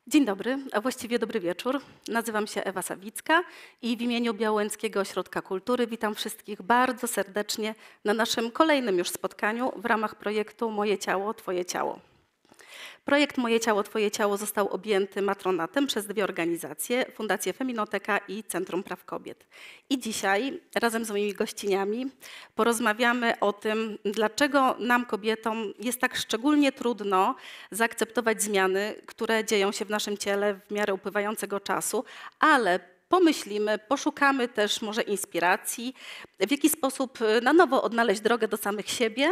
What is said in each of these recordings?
Dzień dobry, a właściwie dobry wieczór. Nazywam się Ewa Sawicka i w imieniu Białęckiego Ośrodka Kultury witam wszystkich bardzo serdecznie na naszym kolejnym już spotkaniu w ramach projektu Moje ciało, Twoje ciało. Projekt Moje ciało, Twoje ciało został objęty matronatem przez dwie organizacje, Fundację Feminoteka i Centrum Praw Kobiet. I dzisiaj razem z moimi gościniami porozmawiamy o tym, dlaczego nam kobietom jest tak szczególnie trudno zaakceptować zmiany, które dzieją się w naszym ciele w miarę upływającego czasu, ale pomyślimy, poszukamy też może inspiracji, w jaki sposób na nowo odnaleźć drogę do samych siebie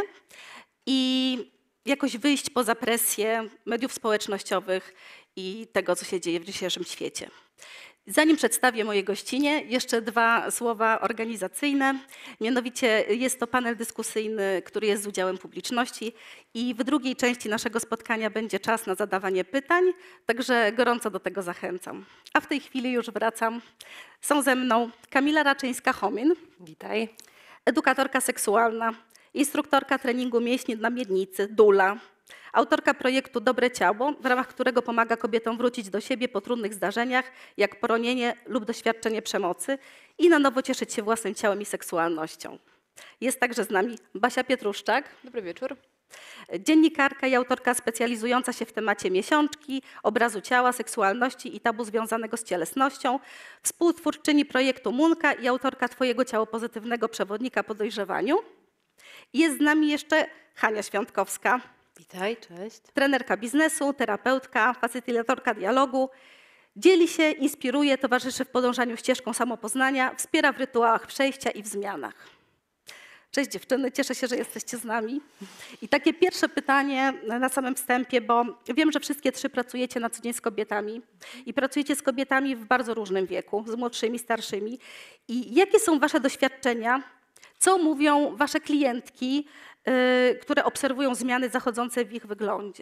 i jakoś wyjść poza presję mediów społecznościowych i tego, co się dzieje w dzisiejszym świecie. Zanim przedstawię moje gościnie, jeszcze dwa słowa organizacyjne. Mianowicie jest to panel dyskusyjny, który jest z udziałem publiczności i w drugiej części naszego spotkania będzie czas na zadawanie pytań, także gorąco do tego zachęcam. A w tej chwili już wracam. Są ze mną Kamila Raczyńska-Chomin. Witaj. Edukatorka seksualna, instruktorka treningu mięśni na miednicy, dula, autorka projektu Dobre Ciało, w ramach którego pomaga kobietom wrócić do siebie po trudnych zdarzeniach, jak poronienie lub doświadczenie przemocy i na nowo cieszyć się własnym ciałem i seksualnością. Jest także z nami Basia Pietruszczak. Dobry wieczór. Dziennikarka i autorka specjalizująca się w temacie miesiączki, obrazu ciała, seksualności i tabu związanego z cielesnością, współtwórczyni projektu Munka i autorka Twojego ciało pozytywnego przewodnika po dojrzewaniu. Jest z nami jeszcze Hania Świątkowska, Witaj, cześć. trenerka biznesu, terapeutka, facylitatorka dialogu. Dzieli się, inspiruje, towarzyszy w podążaniu ścieżką samopoznania, wspiera w rytuałach przejścia i w zmianach. Cześć dziewczyny, cieszę się, że jesteście z nami. I takie pierwsze pytanie na samym wstępie, bo wiem, że wszystkie trzy pracujecie na co dzień z kobietami i pracujecie z kobietami w bardzo różnym wieku, z młodszymi, starszymi. I jakie są wasze doświadczenia? Co mówią wasze klientki, które obserwują zmiany zachodzące w ich wyglądzie?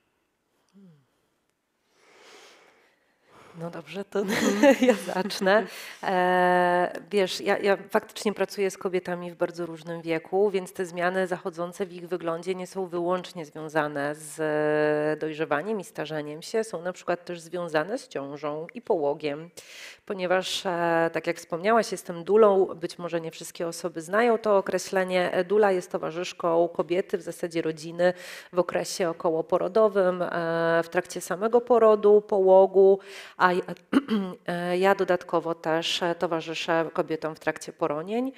No dobrze, to ja zacznę. Wiesz, ja faktycznie pracuję z kobietami w bardzo różnym wieku, więc te zmiany zachodzące w ich wyglądzie nie są wyłącznie związane z dojrzewaniem i starzeniem się, są na przykład też związane z ciążą i połogiem, ponieważ tak jak wspomniałaś, jestem dulą, być może nie wszystkie osoby znają to określenie. Dula jest towarzyszką kobiety, w zasadzie rodziny w okresie okołoporodowym, w trakcie samego porodu, połogu, a ja dodatkowo też towarzyszę kobietom w trakcie poronień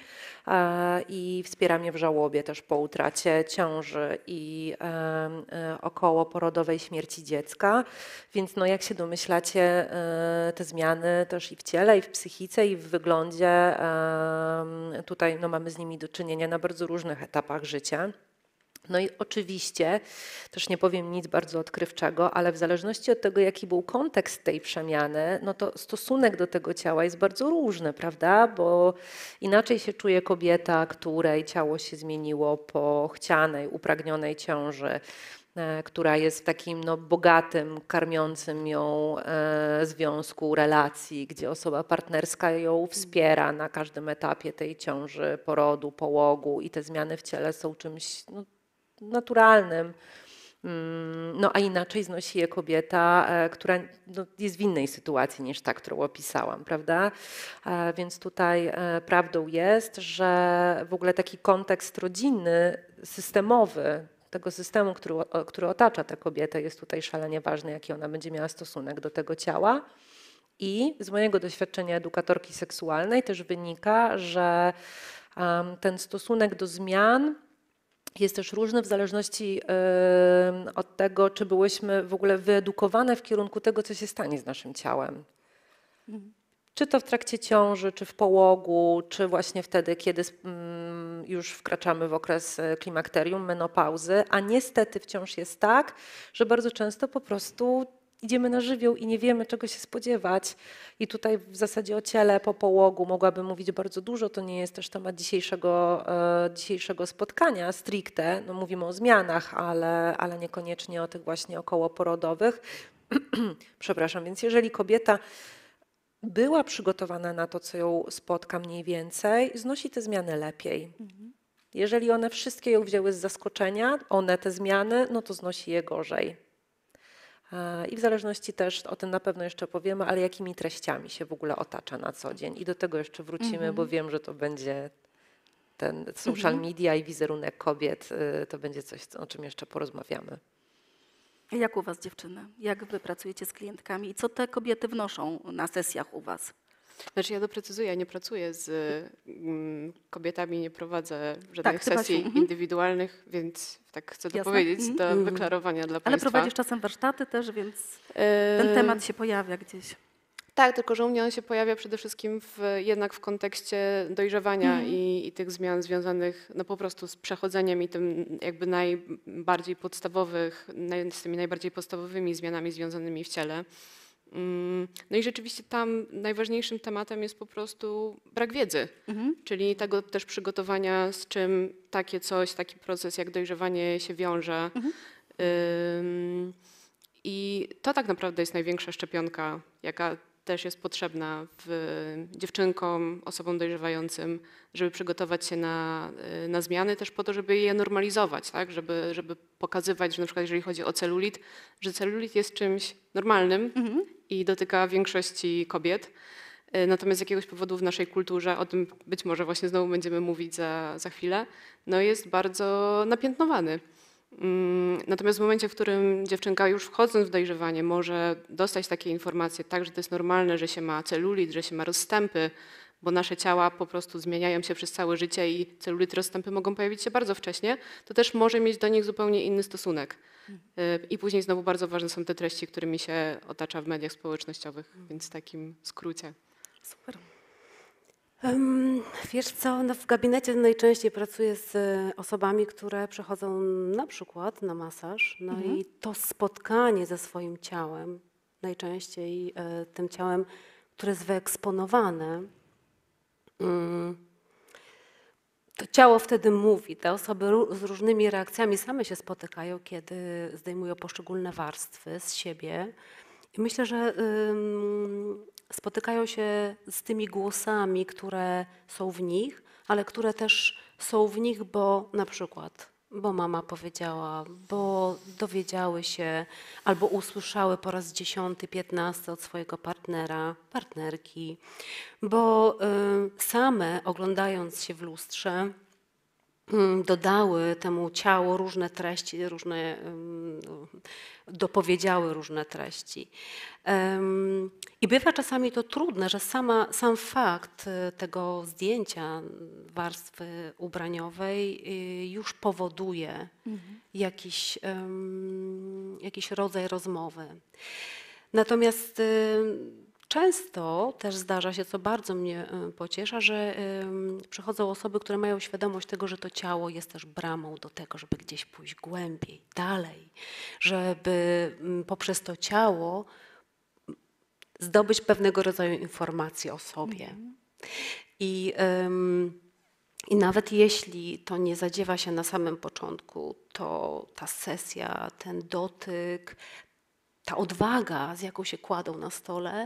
i wspieram je w żałobie też po utracie ciąży i okołoporodowej śmierci dziecka. Więc no, jak się domyślacie, te zmiany też i w ciele, i w psychice, i w wyglądzie, tutaj no, mamy z nimi do czynienia na bardzo różnych etapach życia. No i oczywiście, też nie powiem nic bardzo odkrywczego, ale w zależności od tego, jaki był kontekst tej przemiany, no to stosunek do tego ciała jest bardzo różny, prawda? Bo inaczej się czuje kobieta, której ciało się zmieniło po chcianej, upragnionej ciąży, która jest w takim no, bogatym, karmiącym ją związku, relacji, gdzie osoba partnerska ją wspiera na każdym etapie tej ciąży, porodu, połogu i te zmiany w ciele są czymś no, naturalnym. No a inaczej znosi je kobieta, która no, jest w innej sytuacji niż ta, którą opisałam, prawda? Więc tutaj prawdą jest, że w ogóle taki kontekst rodzinny, systemowy, tego systemu, który otacza tę kobietę, jest tutaj szalenie ważny, jaki ona będzie miała stosunek do tego ciała. I z mojego doświadczenia edukatorki seksualnej też wynika, że ten stosunek do zmian jest też różny w zależności od tego, czy byłyśmy w ogóle wyedukowane w kierunku tego, co się stanie z naszym ciałem. Czy to w trakcie ciąży, czy w połogu, czy właśnie wtedy, kiedy już wkraczamy w okres klimakterium, menopauzy, a niestety wciąż jest tak, że bardzo często po prostu idziemy na żywioł i nie wiemy, czego się spodziewać. I tutaj w zasadzie o ciele po połogu mogłabym mówić bardzo dużo. To nie jest też temat dzisiejszego spotkania stricte. No, mówimy o zmianach, ale niekoniecznie o tych właśnie okołoporodowych. Przepraszam, więc jeżeli kobieta była przygotowana na to, co ją spotka mniej więcej, znosi te zmiany lepiej. Jeżeli one wszystkie ją wzięły z zaskoczenia, te zmiany, no to znosi je gorzej. I w zależności też, o tym na pewno jeszcze powiemy, ale jakimi treściami się w ogóle otacza na co dzień. I do tego jeszcze wrócimy, bo wiem, że to będzie ten social media i wizerunek kobiet, to będzie coś, o czym jeszcze porozmawiamy. Jak u was, dziewczyny? Jak wy pracujecie z klientkami i co te kobiety wnoszą na sesjach u was? Znaczy ja doprecyzuję, ja nie pracuję z kobietami, nie prowadzę żadnych ty, Basiu, sesji indywidualnych, więc tak chcę to Jasne. powiedzieć do wyklarowania dla Ale Państwa. prowadzisz czasem warsztaty też, więc ten temat się pojawia gdzieś. Tak, tylko że u mnie on się pojawia przede wszystkim jednak w kontekście dojrzewania i tych zmian związanych no po prostu z przechodzeniem i tym jakby najbardziej podstawowych, z tymi najbardziej podstawowymi zmianami związanymi w ciele. No i rzeczywiście tam najważniejszym tematem jest po prostu brak wiedzy, czyli tego też przygotowania, z czym taki proces jak dojrzewanie się wiąże. I to tak naprawdę jest największa szczepionka, jaka też jest potrzebna dziewczynkom, osobom dojrzewającym, żeby przygotować się na zmiany, też po to, żeby je normalizować, tak? Żeby pokazywać, że na przykład jeżeli chodzi o celulit, że celulit jest czymś normalnym i dotyka większości kobiet. Natomiast z jakiegoś powodu w naszej kulturze, o tym być może właśnie znowu będziemy mówić za chwilę, no jest bardzo napiętnowany. Natomiast w momencie, w którym dziewczynka już wchodząc w dojrzewanie może dostać takie informacje, tak, że to jest normalne, że się ma celulit, że się ma rozstępy, bo nasze ciała po prostu zmieniają się przez całe życie i celulit, rozstępy mogą pojawić się bardzo wcześnie, to też może mieć do nich zupełnie inny stosunek. I później znowu bardzo ważne są te treści, którymi się otacza w mediach społecznościowych, więc w takim skrócie. Super. Wiesz co, no w gabinecie najczęściej pracuję z osobami, które przychodzą na przykład na masaż, no i to spotkanie ze swoim ciałem, najczęściej tym ciałem, które jest wyeksponowane, to ciało wtedy mówi. Te osoby z różnymi reakcjami same się spotykają, kiedy zdejmują poszczególne warstwy z siebie. I myślę, że spotykają się z tymi głosami, które są w nich, ale które też są w nich, bo na przykład, bo mama powiedziała, bo dowiedziały się albo usłyszały po raz 10, 15 od swojego partnera, partnerki, bo same oglądając się w lustrze dodały temu ciału różne treści, dopowiedziały różne treści. I bywa czasami to trudne, że sam fakt tego zdjęcia warstwy ubraniowej już powoduje jakiś rodzaj rozmowy. Natomiast często też zdarza się, co bardzo mnie pociesza, że przychodzą osoby, które mają świadomość tego, że to ciało jest też bramą do tego, żeby gdzieś pójść głębiej, dalej, żeby poprzez to ciało zdobyć pewnego rodzaju informacje o sobie. I nawet jeśli to nie zadziewa się na samym początku, to ta sesja, ten dotyk, ta odwaga, z jaką się kładą na stole,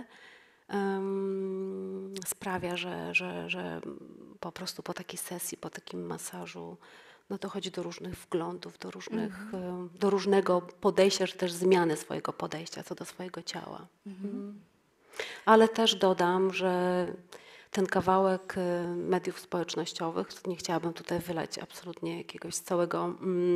sprawia, że po prostu po takiej sesji, po takim masażu, no dochodzi do różnych wglądów, do różnego podejścia, czy też zmiany swojego podejścia co do swojego ciała. Ale też dodam, że ten kawałek mediów społecznościowych, nie chciałabym tutaj wylać absolutnie jakiegoś całego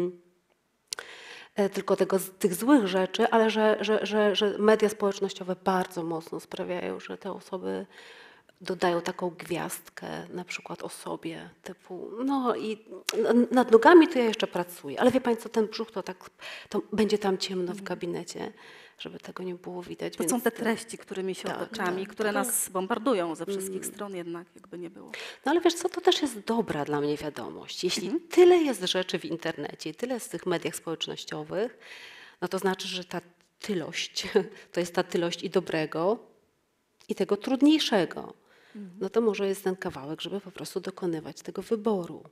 tylko tych złych rzeczy, ale że media społecznościowe bardzo mocno sprawiają, że te osoby dodają taką gwiazdkę na przykład o sobie, typu no i nad nogami to ja jeszcze pracuję, ale wie Pani co, ten brzuch to będzie tam ciemno w gabinecie, żeby tego nie było widać. To są te treści, którymi się otaczamy, które nas bombardują ze wszystkich stron jednak, jakby nie było. No ale wiesz co, to też jest dobra dla mnie wiadomość. Jeśli tyle jest rzeczy w internecie i tyle jest w tych mediach społecznościowych, no to znaczy, że ta tylość, to jest ta tylość i dobrego, i tego trudniejszego. No to może jest ten kawałek, żeby po prostu dokonywać tego wyboru.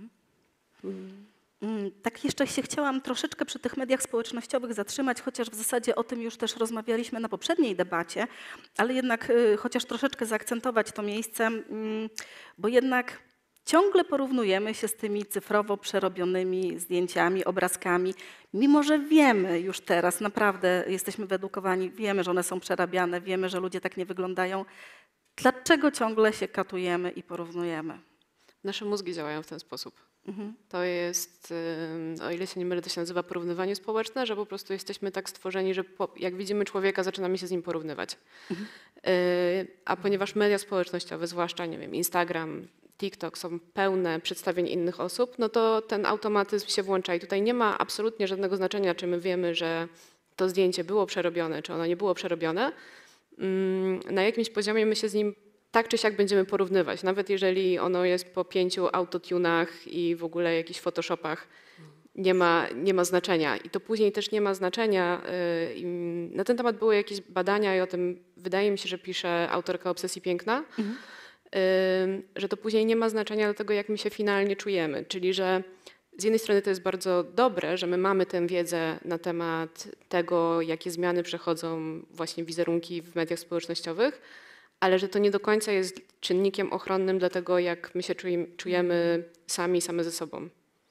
Tak jeszcze się chciałam troszeczkę przy tych mediach społecznościowych zatrzymać, chociaż w zasadzie o tym już też rozmawialiśmy na poprzedniej debacie, ale jednak chociaż troszeczkę zaakcentować to miejsce, bo jednak ciągle porównujemy się z tymi cyfrowo przerobionymi zdjęciami, obrazkami, mimo że wiemy już teraz, naprawdę jesteśmy wyedukowani, wiemy, że one są przerabiane, wiemy, że ludzie tak nie wyglądają. Dlaczego ciągle się katujemy i porównujemy? Nasze mózgi działają w ten sposób. Mhm. To jest, o ile się nie mylę, to się nazywa porównywanie społeczne, że po prostu jesteśmy tak stworzeni, że jak widzimy człowieka, zaczynamy się z nim porównywać. A ponieważ media społecznościowe, zwłaszcza, nie wiem, Instagram, TikTok są pełne przedstawień innych osób, no to ten automatyzm się włącza i tutaj nie ma absolutnie żadnego znaczenia, czy my wiemy, że to zdjęcie było przerobione, czy ono nie było przerobione. Na jakimś poziomie my się z nim tak czy siak będziemy porównywać, nawet jeżeli ono jest po 5 autotunach i w ogóle jakichś Photoshopach, nie ma znaczenia. I to później też nie ma znaczenia. Na ten temat były jakieś badania i o tym wydaje mi się, że pisze autorka Obsesji Piękna, że to później nie ma znaczenia do tego, jak my się finalnie czujemy. Czyli, że z jednej strony to jest bardzo dobre, że my mamy tę wiedzę na temat tego, jakie zmiany przechodzą właśnie wizerunki w mediach społecznościowych, ale że to nie do końca jest czynnikiem ochronnym dla tego, jak my się czujemy same ze sobą.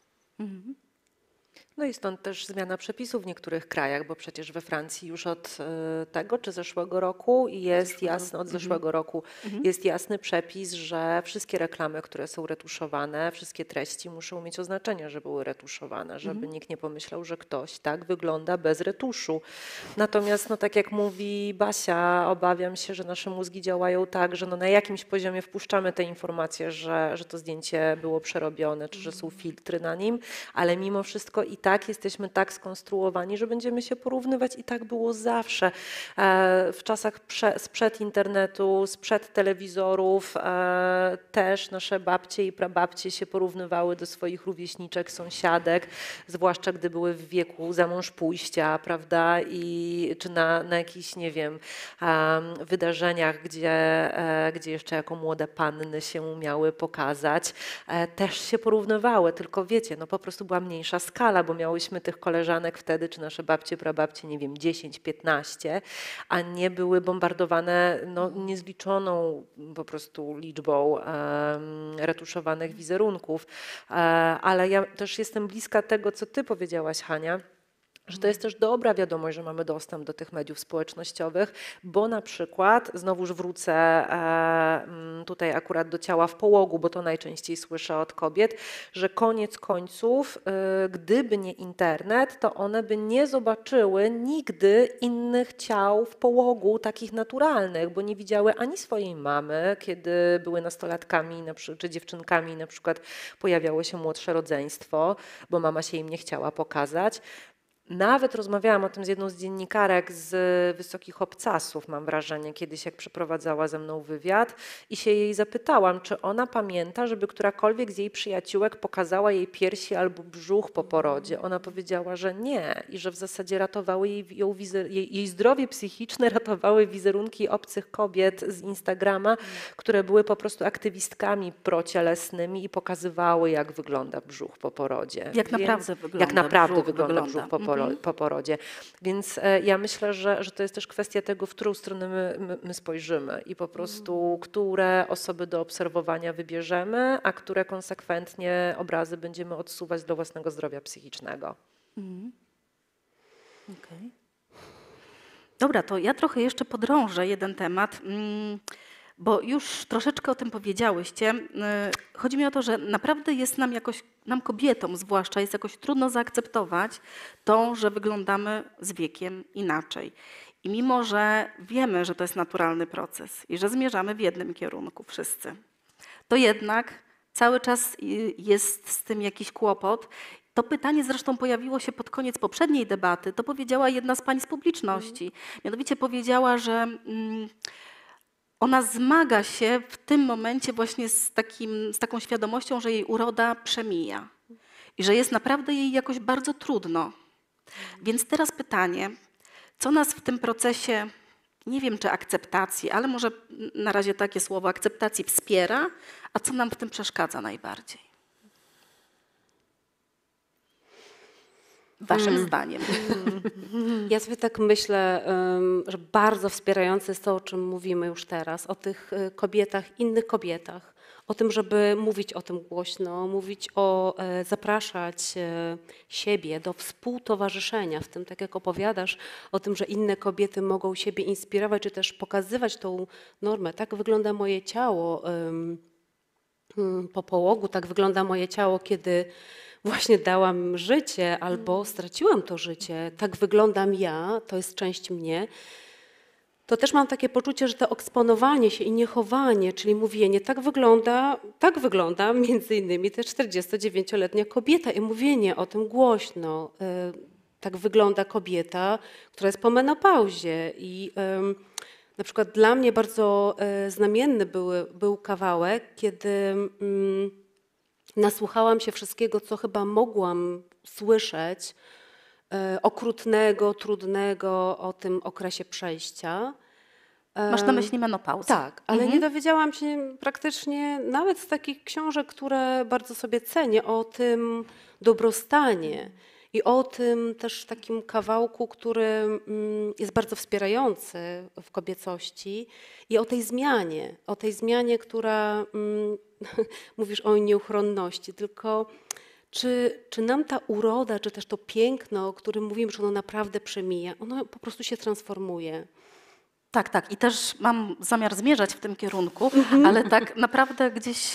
No i stąd też zmiana przepisów w niektórych krajach, bo przecież we Francji już od tego czy zeszłego roku jest jasny, od zeszłego roku jest jasny przepis, że wszystkie reklamy, które są retuszowane, wszystkie treści muszą mieć oznaczenie, że były retuszowane, żeby nikt nie pomyślał, że ktoś tak wygląda bez retuszu. Natomiast, no tak jak mówi Basia, obawiam się, że nasze mózgi działają tak, że no na jakimś poziomie wpuszczamy te informacje, że to zdjęcie było przerobione, czy że są filtry na nim, ale mimo wszystko i tak jesteśmy tak skonstruowani, że będziemy się porównywać i tak było zawsze. W czasach sprzed internetu, sprzed telewizorów też nasze babcie i prababcie się porównywały do swoich rówieśniczek, sąsiadek, zwłaszcza gdy były w wieku za mąż pójścia, prawda, czy na jakichś, nie wiem, wydarzeniach, gdzie jeszcze jako młode panny się umiały pokazać, też się porównywały, tylko wiecie, no po prostu była mniejsza skala, bo miałyśmy tych koleżanek wtedy, czy nasze babcie, prababcie, nie wiem, 10, 15, a nie były bombardowane no, niezliczoną po prostu liczbą retuszowanych wizerunków. Ale ja też jestem bliska tego, co ty powiedziałaś, Hania, że to jest też dobra wiadomość, że mamy dostęp do tych mediów społecznościowych, bo na przykład, znowuż wrócę tutaj akurat do ciała w połogu, bo to najczęściej słyszę od kobiet, że koniec końców, gdyby nie internet, to one by nie zobaczyły nigdy innych ciał w połogu, takich naturalnych, bo nie widziały ani swojej mamy, kiedy były nastolatkami czy dziewczynkami, na przykład pojawiało się młodsze rodzeństwo, bo mama się im nie chciała pokazać. Nawet rozmawiałam o tym z jedną z dziennikarek z Wysokich Obcasów, mam wrażenie, kiedyś jak przeprowadzała ze mną wywiad i się jej zapytałam, czy ona pamięta, żeby którakolwiek z jej przyjaciółek pokazała jej piersi albo brzuch po porodzie. Ona powiedziała, że nie i że w zasadzie ratowały jej zdrowie psychiczne, ratowały wizerunki obcych kobiet z Instagrama, które były po prostu aktywistkami procielesnymi i pokazywały, jak wygląda brzuch po porodzie. Jak naprawdę wygląda brzuch po porodzie. Więc ja myślę, że to jest też kwestia tego, w którą stronę my spojrzymy i po prostu, które osoby do obserwowania wybierzemy, a które konsekwentnie obrazy będziemy odsuwać do własnego zdrowia psychicznego. Okay. Dobra, to ja trochę jeszcze podrążę jeden temat, bo już troszeczkę o tym powiedziałyście. Chodzi mi o to, że naprawdę jest nam kobietom zwłaszcza, jest jakoś trudno zaakceptować to, że wyglądamy z wiekiem inaczej. I mimo, że wiemy, że to jest naturalny proces i że zmierzamy w jednym kierunku wszyscy, to jednak cały czas jest z tym jakiś kłopot. To pytanie zresztą pojawiło się pod koniec poprzedniej debaty. To powiedziała jedna z pań z publiczności. Mianowicie powiedziała, że ona zmaga się w tym momencie właśnie z taką świadomością, że jej uroda przemija i że jest naprawdę jej jakoś bardzo trudno. Więc teraz pytanie, co nas w tym procesie, nie wiem czy akceptacji, ale może na razie takie słowo, akceptacji wspiera, a co nam w tym przeszkadza najbardziej? Waszym zdaniem. Ja sobie tak myślę, że bardzo wspierające jest to, o czym mówimy już teraz, o tych kobietach, innych kobietach, o tym, żeby mówić o tym głośno, zapraszać siebie do współtowarzyszenia w tym, tak jak opowiadasz o tym, że inne kobiety mogą siebie inspirować, czy też pokazywać tą normę. Tak wygląda moje ciało po połogu, tak wygląda moje ciało, kiedy właśnie dałam życie albo straciłam to życie. Tak wyglądam ja, to jest część mnie. To też mam takie poczucie, że to eksponowanie się i niechowanie, czyli mówienie, tak wygląda między innymi też 49-letnia kobieta i mówienie o tym głośno. Tak wygląda kobieta, która jest po menopauzie. I na przykład dla mnie bardzo znamienny był kawałek, kiedy nasłuchałam się wszystkiego, co chyba mogłam słyszeć, okrutnego, trudnego o tym okresie przejścia. Masz na myśli menopauzę? Tak, ale nie dowiedziałam się praktycznie nawet z takich książek, które bardzo sobie cenię, o tym dobrostanie i o tym też takim kawałku, który jest bardzo wspierający w kobiecości i o tej zmianie, która, mówisz o nieuchronności, tylko czy nam ta uroda, czy też to piękno, o którym mówimy, że ono naprawdę przemija, ono po prostu się transformuje. Tak, tak. I też mam zamiar zmierzać w tym kierunku, ale tak naprawdę gdzieś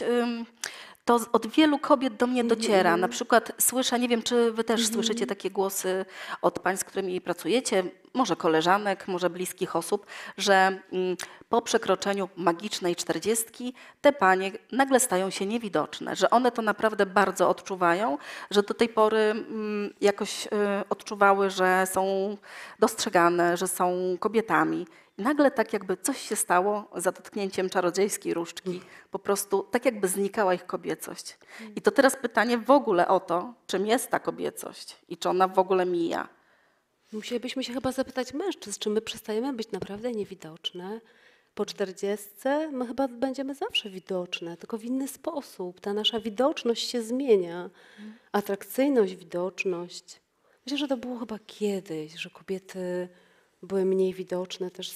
to od wielu kobiet do mnie dociera. Na przykład słyszę, nie wiem, czy wy też słyszycie takie głosy od pań, z którymi pracujecie, może koleżanek, może bliskich osób, że po przekroczeniu magicznej 40 te panie nagle stają się niewidoczne, że one to naprawdę bardzo odczuwają, że do tej pory jakoś odczuwały, że są dostrzegane, że są kobietami. I nagle tak jakby coś się stało za dotknięciem czarodziejskiej różdżki. Po prostu tak jakby znikała ich kobiecość. I to teraz pytanie w ogóle o to, czym jest ta kobiecość i czy ona w ogóle mija. Musielibyśmy się chyba zapytać mężczyzn, czy my przestajemy być naprawdę niewidoczne. Po 40 my chyba będziemy zawsze widoczne, tylko w inny sposób. Ta nasza widoczność się zmienia. Atrakcyjność, widoczność. Myślę, że to było chyba kiedyś, że kobiety były mniej widoczne też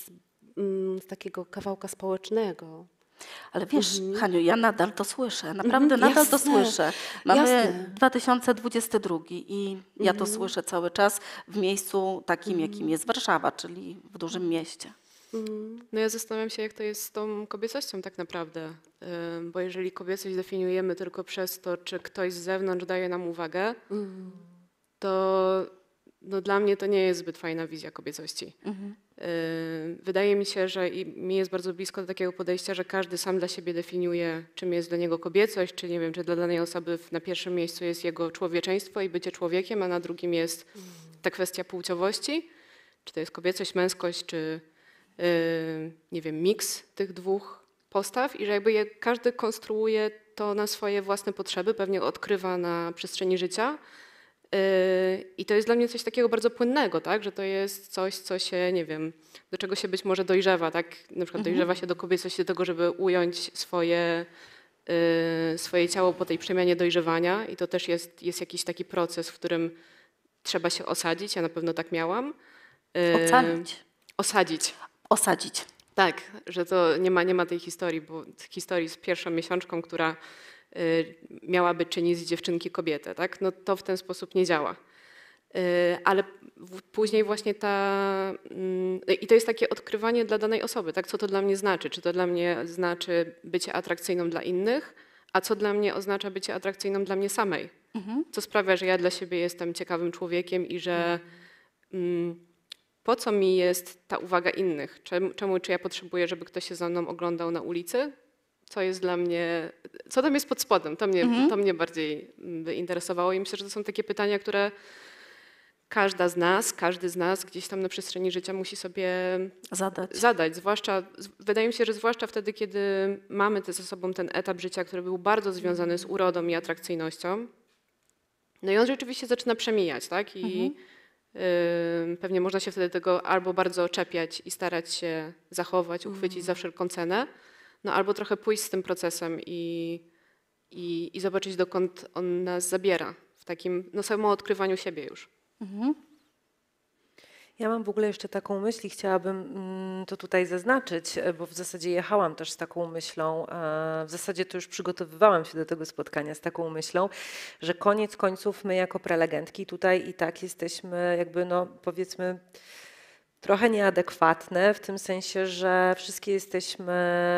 z takiego kawałka społecznego. Ale wiesz, Haniu, ja nadal to słyszę, naprawdę nadal to jasne, słyszę. Mamy jasne. 2022 i ja to słyszę cały czas w miejscu takim, jakim jest Warszawa, czyli w dużym mieście. No ja zastanawiam się, jak to jest z tą kobiecością tak naprawdę, bo jeżeli kobiecość definiujemy tylko przez to, czy ktoś z zewnątrz daje nam uwagę, to no dla mnie to nie jest zbyt fajna wizja kobiecości. Wydaje mi się, że i mi jest bardzo blisko do takiego podejścia, że każdy sam dla siebie definiuje, czym jest dla niego kobiecość, czy nie wiem, czy dla danej osoby na pierwszym miejscu jest jego człowieczeństwo i bycie człowiekiem, a na drugim jest ta kwestia płciowości, czy to jest kobiecość, męskość, czy nie wiem, miks tych dwóch postaw i że jakby każdy konstruuje to na swoje własne potrzeby, pewnie odkrywa na przestrzeni życia. I to jest dla mnie coś takiego bardzo płynnego, tak? Że to jest coś, co się, nie wiem, do czego się być może dojrzewa, tak? Na przykład dojrzewa się do kobiecości, do tego, żeby ująć swoje ciało po tej przemianie dojrzewania i to też jest jakiś taki proces, w którym trzeba się osadzić, ja na pewno tak miałam. Ocalić. Osadzić. Osadzić. Tak, że to nie ma tej historii, bo historii z pierwszą miesiączką, która miałaby czynić z dziewczynki kobietę, tak? No to w ten sposób nie działa. Ale później właśnie i to jest takie odkrywanie dla danej osoby, tak? Co to dla mnie znaczy? Czy to dla mnie znaczy bycie atrakcyjną dla innych, a co dla mnie oznacza bycie atrakcyjną dla mnie samej? Co sprawia, że ja dla siebie jestem ciekawym człowiekiem i że po co mi jest ta uwaga innych? Czy ja potrzebuję, żeby ktoś się za mną oglądał na ulicy? Co jest dla mnie, co tam jest pod spodem? To mnie bardziej by interesowało i myślę, że to są takie pytania, które każdy z nas gdzieś tam na przestrzeni życia musi sobie zadać. Wydaje mi się, że zwłaszcza wtedy, kiedy mamy ze sobą ten etap życia, który był bardzo związany z urodą i atrakcyjnością. No i on rzeczywiście zaczyna przemijać, tak? I pewnie można się wtedy tego albo bardzo czepiać i starać się zachować, uchwycić za wszelką cenę, no albo trochę pójść z tym procesem i zobaczyć, dokąd on nas zabiera w takim samo odkrywaniu siebie już. Ja mam w ogóle jeszcze taką myśl i chciałabym to tutaj zaznaczyć, bo w zasadzie jechałam też z taką myślą, w zasadzie to już przygotowywałam się do tego spotkania z taką myślą, że koniec końców my jako prelegentki tutaj i tak jesteśmy jakby, no powiedzmy, trochę nieadekwatne w tym sensie, że wszystkie jesteśmy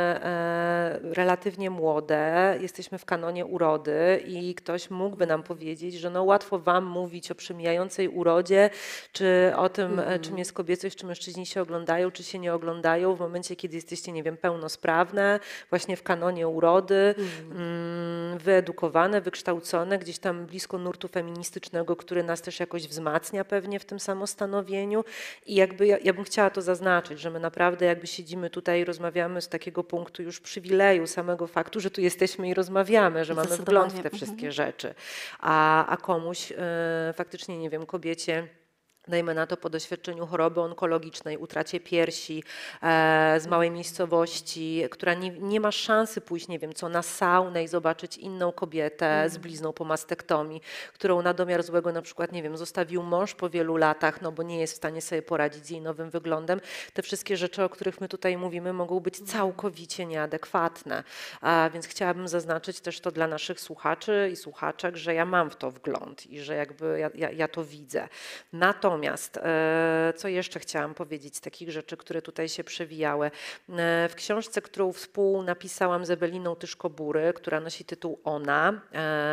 relatywnie młode, jesteśmy w kanonie urody i ktoś mógłby nam powiedzieć, że no łatwo wam mówić o przemijającej urodzie, czy o tym, czym jest kobiecość, czy mężczyźni się oglądają, czy się nie oglądają w momencie, kiedy jesteście, nie wiem, pełnosprawne, właśnie w kanonie urody, wyedukowane, wykształcone, gdzieś tam blisko nurtu feministycznego, który nas też jakoś wzmacnia pewnie w tym samostanowieniu i jakby ja bym chciała to zaznaczyć, że my naprawdę jakby siedzimy tutaj i rozmawiamy z takiego punktu już przywileju samego faktu, że tu jesteśmy i rozmawiamy, że mamy wgląd w te wszystkie rzeczy, a komuś faktycznie, nie wiem, kobiecie, dajmy na to po doświadczeniu choroby onkologicznej, utracie piersi, z małej miejscowości, która nie ma szansy pójść, nie wiem co, na saunę i zobaczyć inną kobietę z blizną po mastektomii, którą na domiar złego na przykład, nie wiem, zostawił mąż po wielu latach, no bo nie jest w stanie sobie poradzić z jej nowym wyglądem. Te wszystkie rzeczy, o których my tutaj mówimy, mogą być całkowicie nieadekwatne. Więc chciałabym zaznaczyć też to dla naszych słuchaczy i słuchaczek, że ja mam w to wgląd i że jakby ja to widzę. Natomiast, co jeszcze chciałam powiedzieć z takich rzeczy, które tutaj się przewijały. W książce, którą współnapisałam z Eweliną Tyszko-Bury, która nosi tytuł Ona,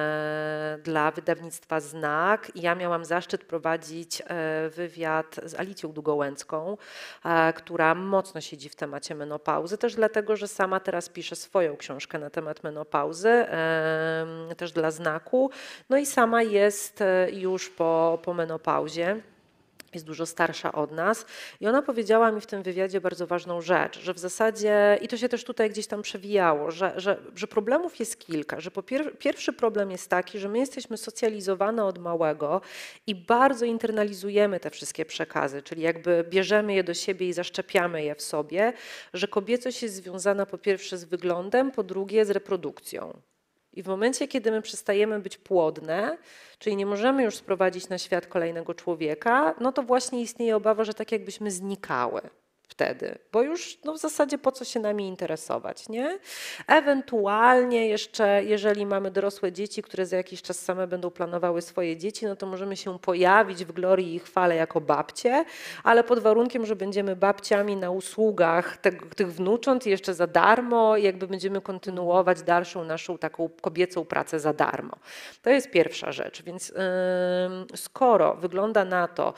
dla wydawnictwa Znak, ja miałam zaszczyt prowadzić wywiad z Alicją Długołęcką, która mocno siedzi w temacie menopauzy, też dlatego, że sama teraz pisze swoją książkę na temat menopauzy, też dla Znaku, no i sama jest już po menopauzie. Jest dużo starsza od nas i ona powiedziała mi w tym wywiadzie bardzo ważną rzecz, że w zasadzie, i to się też tutaj gdzieś tam przewijało, że problemów jest kilka, że pierwszy problem jest taki, że my jesteśmy socjalizowane od małego i bardzo internalizujemy te wszystkie przekazy, czyli jakby bierzemy je do siebie i zaszczepiamy je w sobie, że kobiecość jest związana po pierwsze z wyglądem, po drugie z reprodukcją. I w momencie, kiedy my przestajemy być płodne, czyli nie możemy już sprowadzić na świat kolejnego człowieka, no to właśnie istnieje obawa, że tak jakbyśmy znikały wtedy, bo już no w zasadzie po co się nami interesować, nie? Ewentualnie jeszcze, jeżeli mamy dorosłe dzieci, które za jakiś czas same będą planowały swoje dzieci, no to możemy się pojawić w glorii i chwale jako babcie, ale pod warunkiem, że będziemy babciami na usługach tych wnucząt i jeszcze za darmo i jakby będziemy kontynuować dalszą naszą taką kobiecą pracę za darmo. To jest pierwsza rzecz, więc skoro wygląda na to,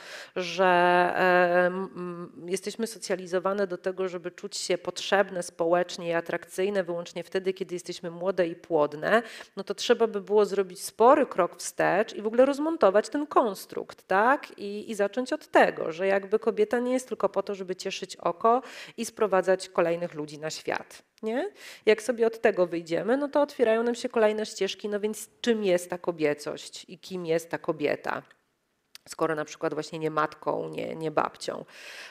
że jesteśmy socjalizowane do tego, żeby czuć się potrzebne społecznie i atrakcyjne wyłącznie wtedy, kiedy jesteśmy młode i płodne, no to trzeba by było zrobić spory krok wstecz i w ogóle rozmontować ten konstrukt, tak? I zacząć od tego, że jakby kobieta nie jest tylko po to, żeby cieszyć oko i sprowadzać kolejnych ludzi na świat. Nie? Jak sobie od tego wyjdziemy, no to otwierają nam się kolejne ścieżki, no więc czym jest ta kobiecość i kim jest ta kobieta? Skoro na przykład właśnie nie matką, nie babcią.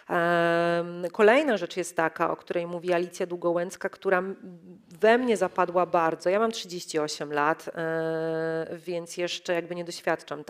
Kolejna rzecz jest taka, o której mówi Alicja Długołęcka, która we mnie zapadła bardzo. Ja mam 38 lat, więc jeszcze jakby nie doświadczam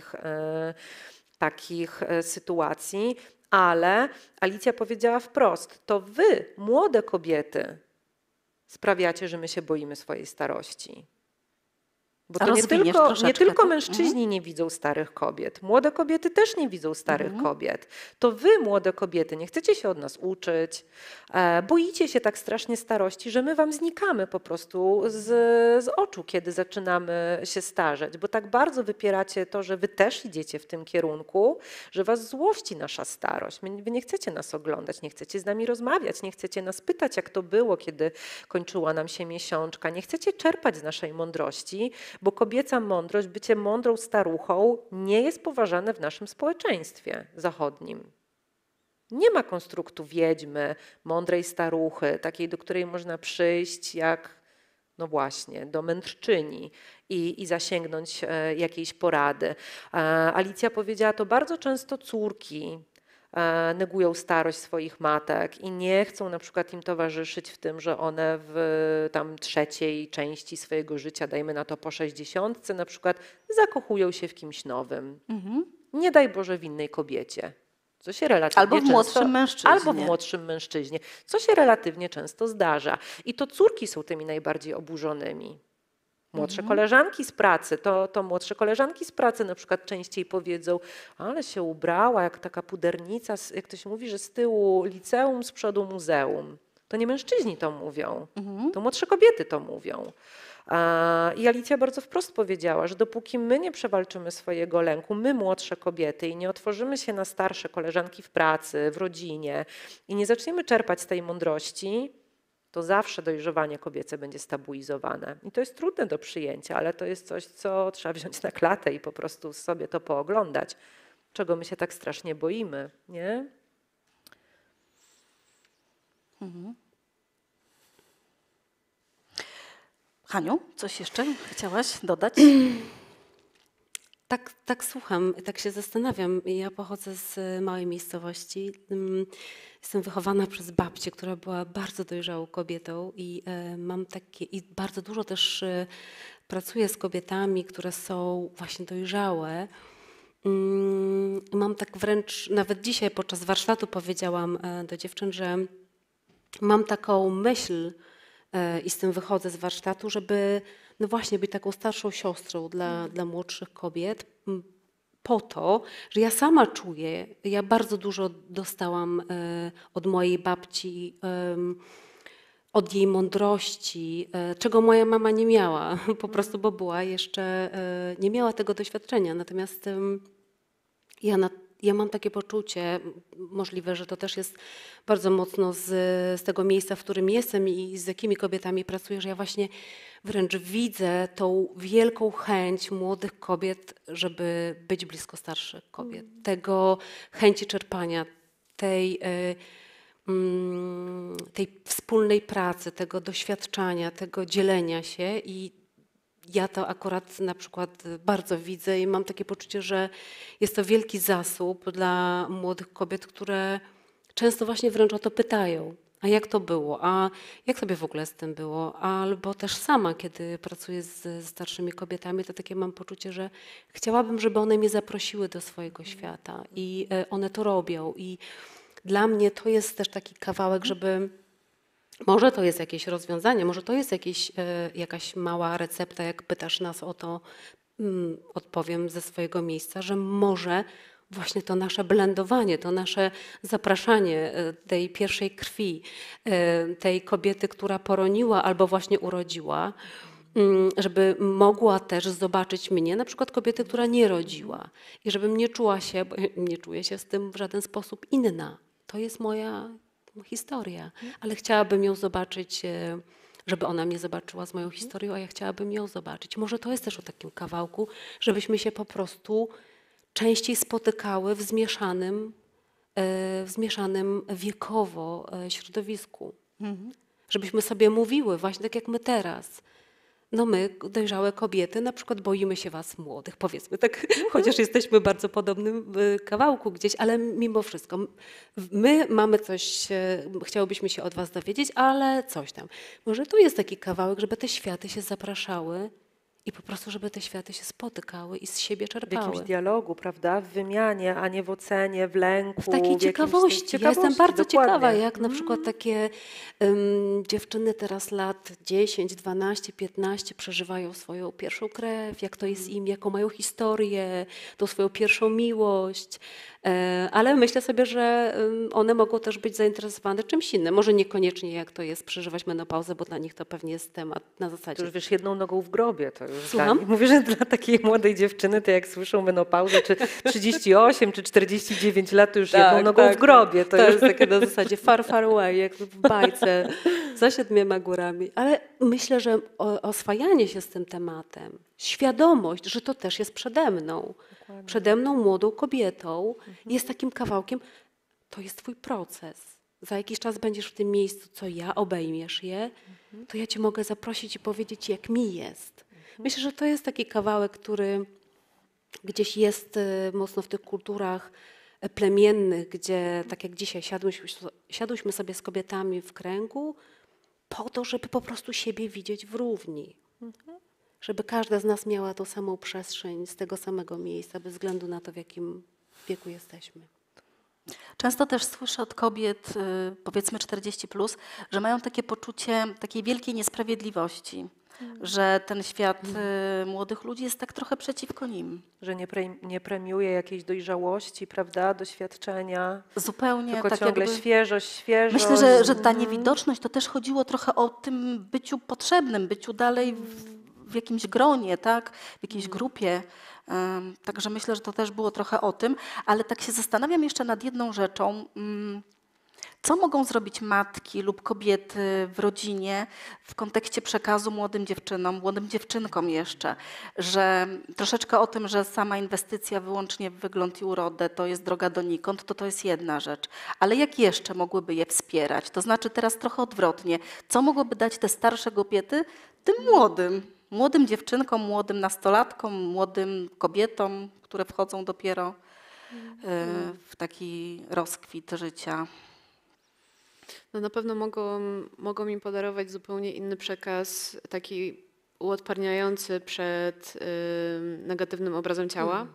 takich sytuacji, ale Alicja powiedziała wprost, to wy, młode kobiety, sprawiacie, że my się boimy swojej starości. Bo to nie tylko mężczyźni nie widzą starych kobiet, młode kobiety też nie widzą starych kobiet. To wy, młode kobiety, nie chcecie się od nas uczyć, boicie się tak strasznie starości, że my wam znikamy po prostu z oczu, kiedy zaczynamy się starzeć, bo tak bardzo wypieracie to, że wy też idziecie w tym kierunku, że was złości nasza starość. Wy nie chcecie nas oglądać, nie chcecie z nami rozmawiać, nie chcecie nas pytać, jak to było, kiedy kończyła nam się miesiączka, nie chcecie czerpać z naszej mądrości, bo kobieca mądrość, bycie mądrą staruchą nie jest poważane w naszym społeczeństwie zachodnim. Nie ma konstruktu wiedźmy, mądrej staruchy, takiej, do której można przyjść jak, no właśnie, do mędrczyni i zasięgnąć jakiejś porady. Alicja powiedziała, to bardzo często córki negują starość swoich matek i nie chcą na przykład im towarzyszyć w tym, że one w tam trzeciej części swojego życia, dajmy na to po 60, na przykład zakochują się w kimś nowym. Nie daj Boże w innej kobiecie. co się relatywnie Albo w często, młodszym mężczyźnie. Albo w młodszym mężczyźnie, co się relatywnie często zdarza. I to córki są tymi najbardziej oburzonymi. Młodsze koleżanki z pracy, to młodsze koleżanki z pracy na przykład częściej powiedzą, ale się ubrała jak taka pudernica, jak to się mówi, że z tyłu liceum, z przodu muzeum. To nie mężczyźni to mówią, to młodsze kobiety to mówią. I Alicja bardzo wprost powiedziała, że dopóki my nie przewalczymy swojego lęku, my młodsze kobiety i nie otworzymy się na starsze koleżanki w pracy, w rodzinie i nie zaczniemy czerpać z tej mądrości, to zawsze dojrzewanie kobiece będzie stabilizowane. I to jest trudne do przyjęcia, ale to jest coś, co trzeba wziąć na klatę i po prostu sobie to pooglądać, czego my się tak strasznie boimy, nie? Haniu, coś jeszcze chciałaś dodać? Tak słucham, tak się zastanawiam. Ja pochodzę z małej miejscowości. Jestem wychowana przez babcię, która była bardzo dojrzałą kobietą i mam takie, i bardzo dużo też pracuję z kobietami, które są właśnie dojrzałe. Mam tak wręcz, nawet dzisiaj podczas warsztatu powiedziałam do dziewczyn, że mam taką myśl i z tym wychodzę z warsztatu, żeby no właśnie być taką starszą siostrą dla młodszych kobiet, po to, że ja sama czuję, ja bardzo dużo dostałam od mojej babci, od jej mądrości, czego moja mama nie miała, po prostu, bo była jeszcze, nie miała tego doświadczenia. Natomiast ja mam takie poczucie, możliwe, że to też jest bardzo mocno z tego miejsca, w którym jestem i z jakimi kobietami pracuję, że ja właśnie wręcz widzę tą wielką chęć młodych kobiet, żeby być blisko starszych kobiet. Tego chęci czerpania, tej wspólnej pracy, tego doświadczania, tego dzielenia się i ja to akurat na przykład bardzo widzę i mam takie poczucie, że jest to wielki zasób dla młodych kobiet, które często właśnie wręcz o to pytają. A jak to było? A jak sobie w ogóle z tym było? Albo też sama, kiedy pracuję z starszymi kobietami, to takie mam poczucie, że chciałabym, żeby one mnie zaprosiły do swojego świata i one to robią. I dla mnie to jest też taki kawałek, żeby... Może to jest jakieś rozwiązanie, może to jest jakaś mała recepta, jak pytasz nas o to, odpowiem ze swojego miejsca, że może właśnie to nasze blendowanie, to nasze zapraszanie tej pierwszej krwi, tej kobiety, która poroniła albo właśnie urodziła, żeby mogła też zobaczyć mnie, na przykład kobiety, która nie rodziła i żebym nie czuła się, bo nie czuję się z tym w żaden sposób inna. To jest moja historia, ale chciałabym ją zobaczyć, żeby ona mnie zobaczyła z moją historią, a ja chciałabym ją zobaczyć. Może to jest też o takim kawałku, żebyśmy się po prostu częściej spotykały w zmieszanym wiekowo środowisku. Żebyśmy sobie mówiły, właśnie tak jak my teraz. No my, dojrzałe kobiety, na przykład boimy się was młodych, powiedzmy tak, chociaż jesteśmy w bardzo podobnym kawałku gdzieś, ale mimo wszystko my mamy coś, chciałobyśmy się od was dowiedzieć, ale coś tam. Może tu jest taki kawałek, żeby te światy się zapraszały i po prostu, żeby te światy się spotykały i z siebie W czerpały. jakimś dialogu, prawda? W wymianie, a nie w ocenie, w lęku. W takiej w jakimś ciekawości. Ja jestem bardzo dokładnie. ciekawa, jak na przykład takie dziewczyny teraz lat 10, 12, 15 przeżywają swoją pierwszą krew, jak to jest im, jaką mają historię, tą swoją pierwszą miłość. Ale myślę sobie, że one mogą też być zainteresowane czymś innym. Może niekoniecznie jak to jest przeżywać menopauzę, bo dla nich to pewnie jest temat na To zasadzie. już wiesz, jedną nogą w grobie. To już Słucham? mówię, że dla takiej młodej dziewczyny, to jak słyszą menopauzę, czy 38, czy 49 lat, to już jedną nogą w grobie. To jest takie na zasadzie far, far away, jak w bajce, za 7 górami. Ale myślę, że oswajanie się z tym tematem, świadomość, że to też jest przede mną młodą kobietą, jest takim kawałkiem, to jest twój proces. Za jakiś czas będziesz w tym miejscu, co ja, obejmiesz je, to ja cię mogę zaprosić i powiedzieć, jak mi jest. Myślę, że to jest taki kawałek, który gdzieś jest mocno w tych kulturach plemiennych, gdzie tak jak dzisiaj siadłyśmy sobie z kobietami w kręgu po to, żeby po prostu siebie widzieć w równi. Żeby każda z nas miała tą samą przestrzeń z tego samego miejsca, bez względu na to, w jakim wieku jesteśmy. Często też słyszę od kobiet, powiedzmy 40+, że mają takie poczucie takiej wielkiej niesprawiedliwości, że ten świat młodych ludzi jest tak trochę przeciwko nim. Że nie premiuje jakiejś dojrzałości, prawda, doświadczenia, Zupełnie tylko tak ciągle jakby... świeżość. Myślę, że ta niewidoczność to też chodziło trochę o tym byciu potrzebnym, byciu dalej w jakimś gronie, tak? W jakiejś grupie. Także myślę, że to też było trochę o tym, ale tak się zastanawiam jeszcze nad jedną rzeczą. Co mogą zrobić matki lub kobiety w rodzinie w kontekście przekazu młodym dziewczynom, młodym dziewczynkom jeszcze, że troszeczkę o tym, że sama inwestycja wyłącznie w wygląd i urodę to jest droga donikąd, to jest jedna rzecz. Ale jak jeszcze mogłyby je wspierać? To znaczy teraz trochę odwrotnie. Co mogłyby dać te starsze kobiety tym młodym dziewczynkom, młodym nastolatkom, młodym kobietom, które wchodzą dopiero w taki rozkwit życia? No na pewno mogą im podarować zupełnie inny przekaz, taki uodparniający przed negatywnym obrazem ciała.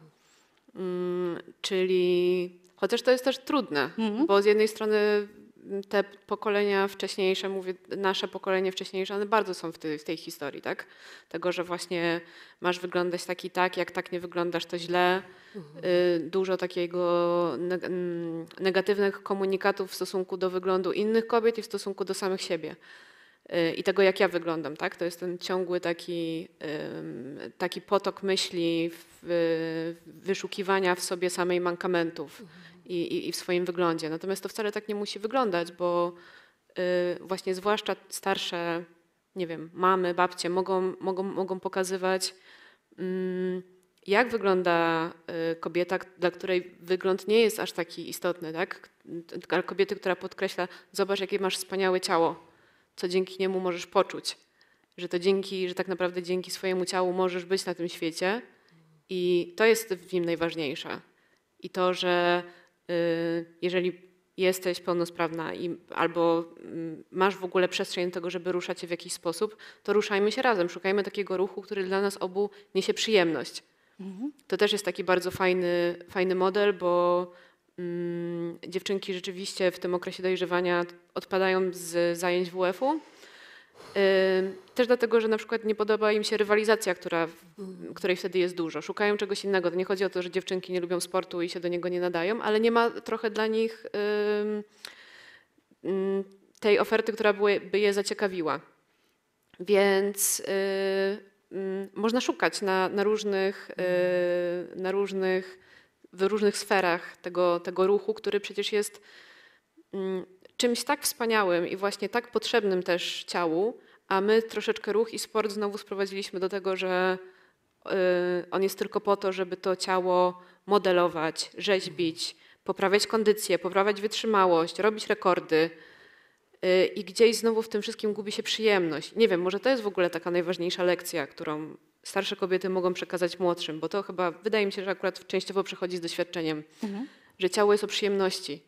Czyli, chociaż to jest też trudne, bo z jednej strony te pokolenia wcześniejsze, mówię nasze pokolenie wcześniejsze, one bardzo są w tej historii, tak? Tego, że właśnie masz wyglądać tak i tak, jak tak nie wyglądasz, to źle. Dużo takiego negatywnych komunikatów w stosunku do wyglądu innych kobiet i w stosunku do samych siebie. I tego, jak ja wyglądam, tak? To jest ten ciągły taki potok myśli, wyszukiwania w sobie samej mankamentów i w swoim wyglądzie. Natomiast to wcale tak nie musi wyglądać, bo właśnie zwłaszcza starsze, nie wiem, mamy, babcie mogą pokazywać, jak wygląda kobieta, dla której wygląd nie jest aż taki istotny, tak? Kobiety, która podkreśla, zobacz, jakie masz wspaniałe ciało, co dzięki niemu możesz poczuć, że tak naprawdę dzięki swojemu ciału możesz być na tym świecie i to jest w nim najważniejsze. I to, że jeżeli jesteś pełnosprawna albo masz w ogóle przestrzeń do tego, żeby ruszać się w jakiś sposób, to ruszajmy się razem, szukajmy takiego ruchu, który dla nas obu niesie przyjemność. To też jest taki bardzo fajny model, bo dziewczynki rzeczywiście w tym okresie dojrzewania odpadają z zajęć WF-u. Też dlatego, że na przykład nie podoba im się rywalizacja, której wtedy jest dużo. Szukają czegoś innego. To nie chodzi o to, że dziewczynki nie lubią sportu i się do niego nie nadają, ale nie ma trochę dla nich tej oferty, która by je zaciekawiła. Więc można szukać w różnych sferach tego ruchu, który przecież jest czymś tak wspaniałym i właśnie tak potrzebnym też ciału, a my troszeczkę ruch i sport znowu sprowadziliśmy do tego, że on jest tylko po to, żeby to ciało modelować, rzeźbić, poprawiać kondycję, poprawiać wytrzymałość, robić rekordy. I gdzieś znowu w tym wszystkim gubi się przyjemność. Nie wiem, może to jest w ogóle taka najważniejsza lekcja, którą starsze kobiety mogą przekazać młodszym, bo to chyba, wydaje mi się, że akurat częściowo przychodzi z doświadczeniem, że ciało jest o przyjemności.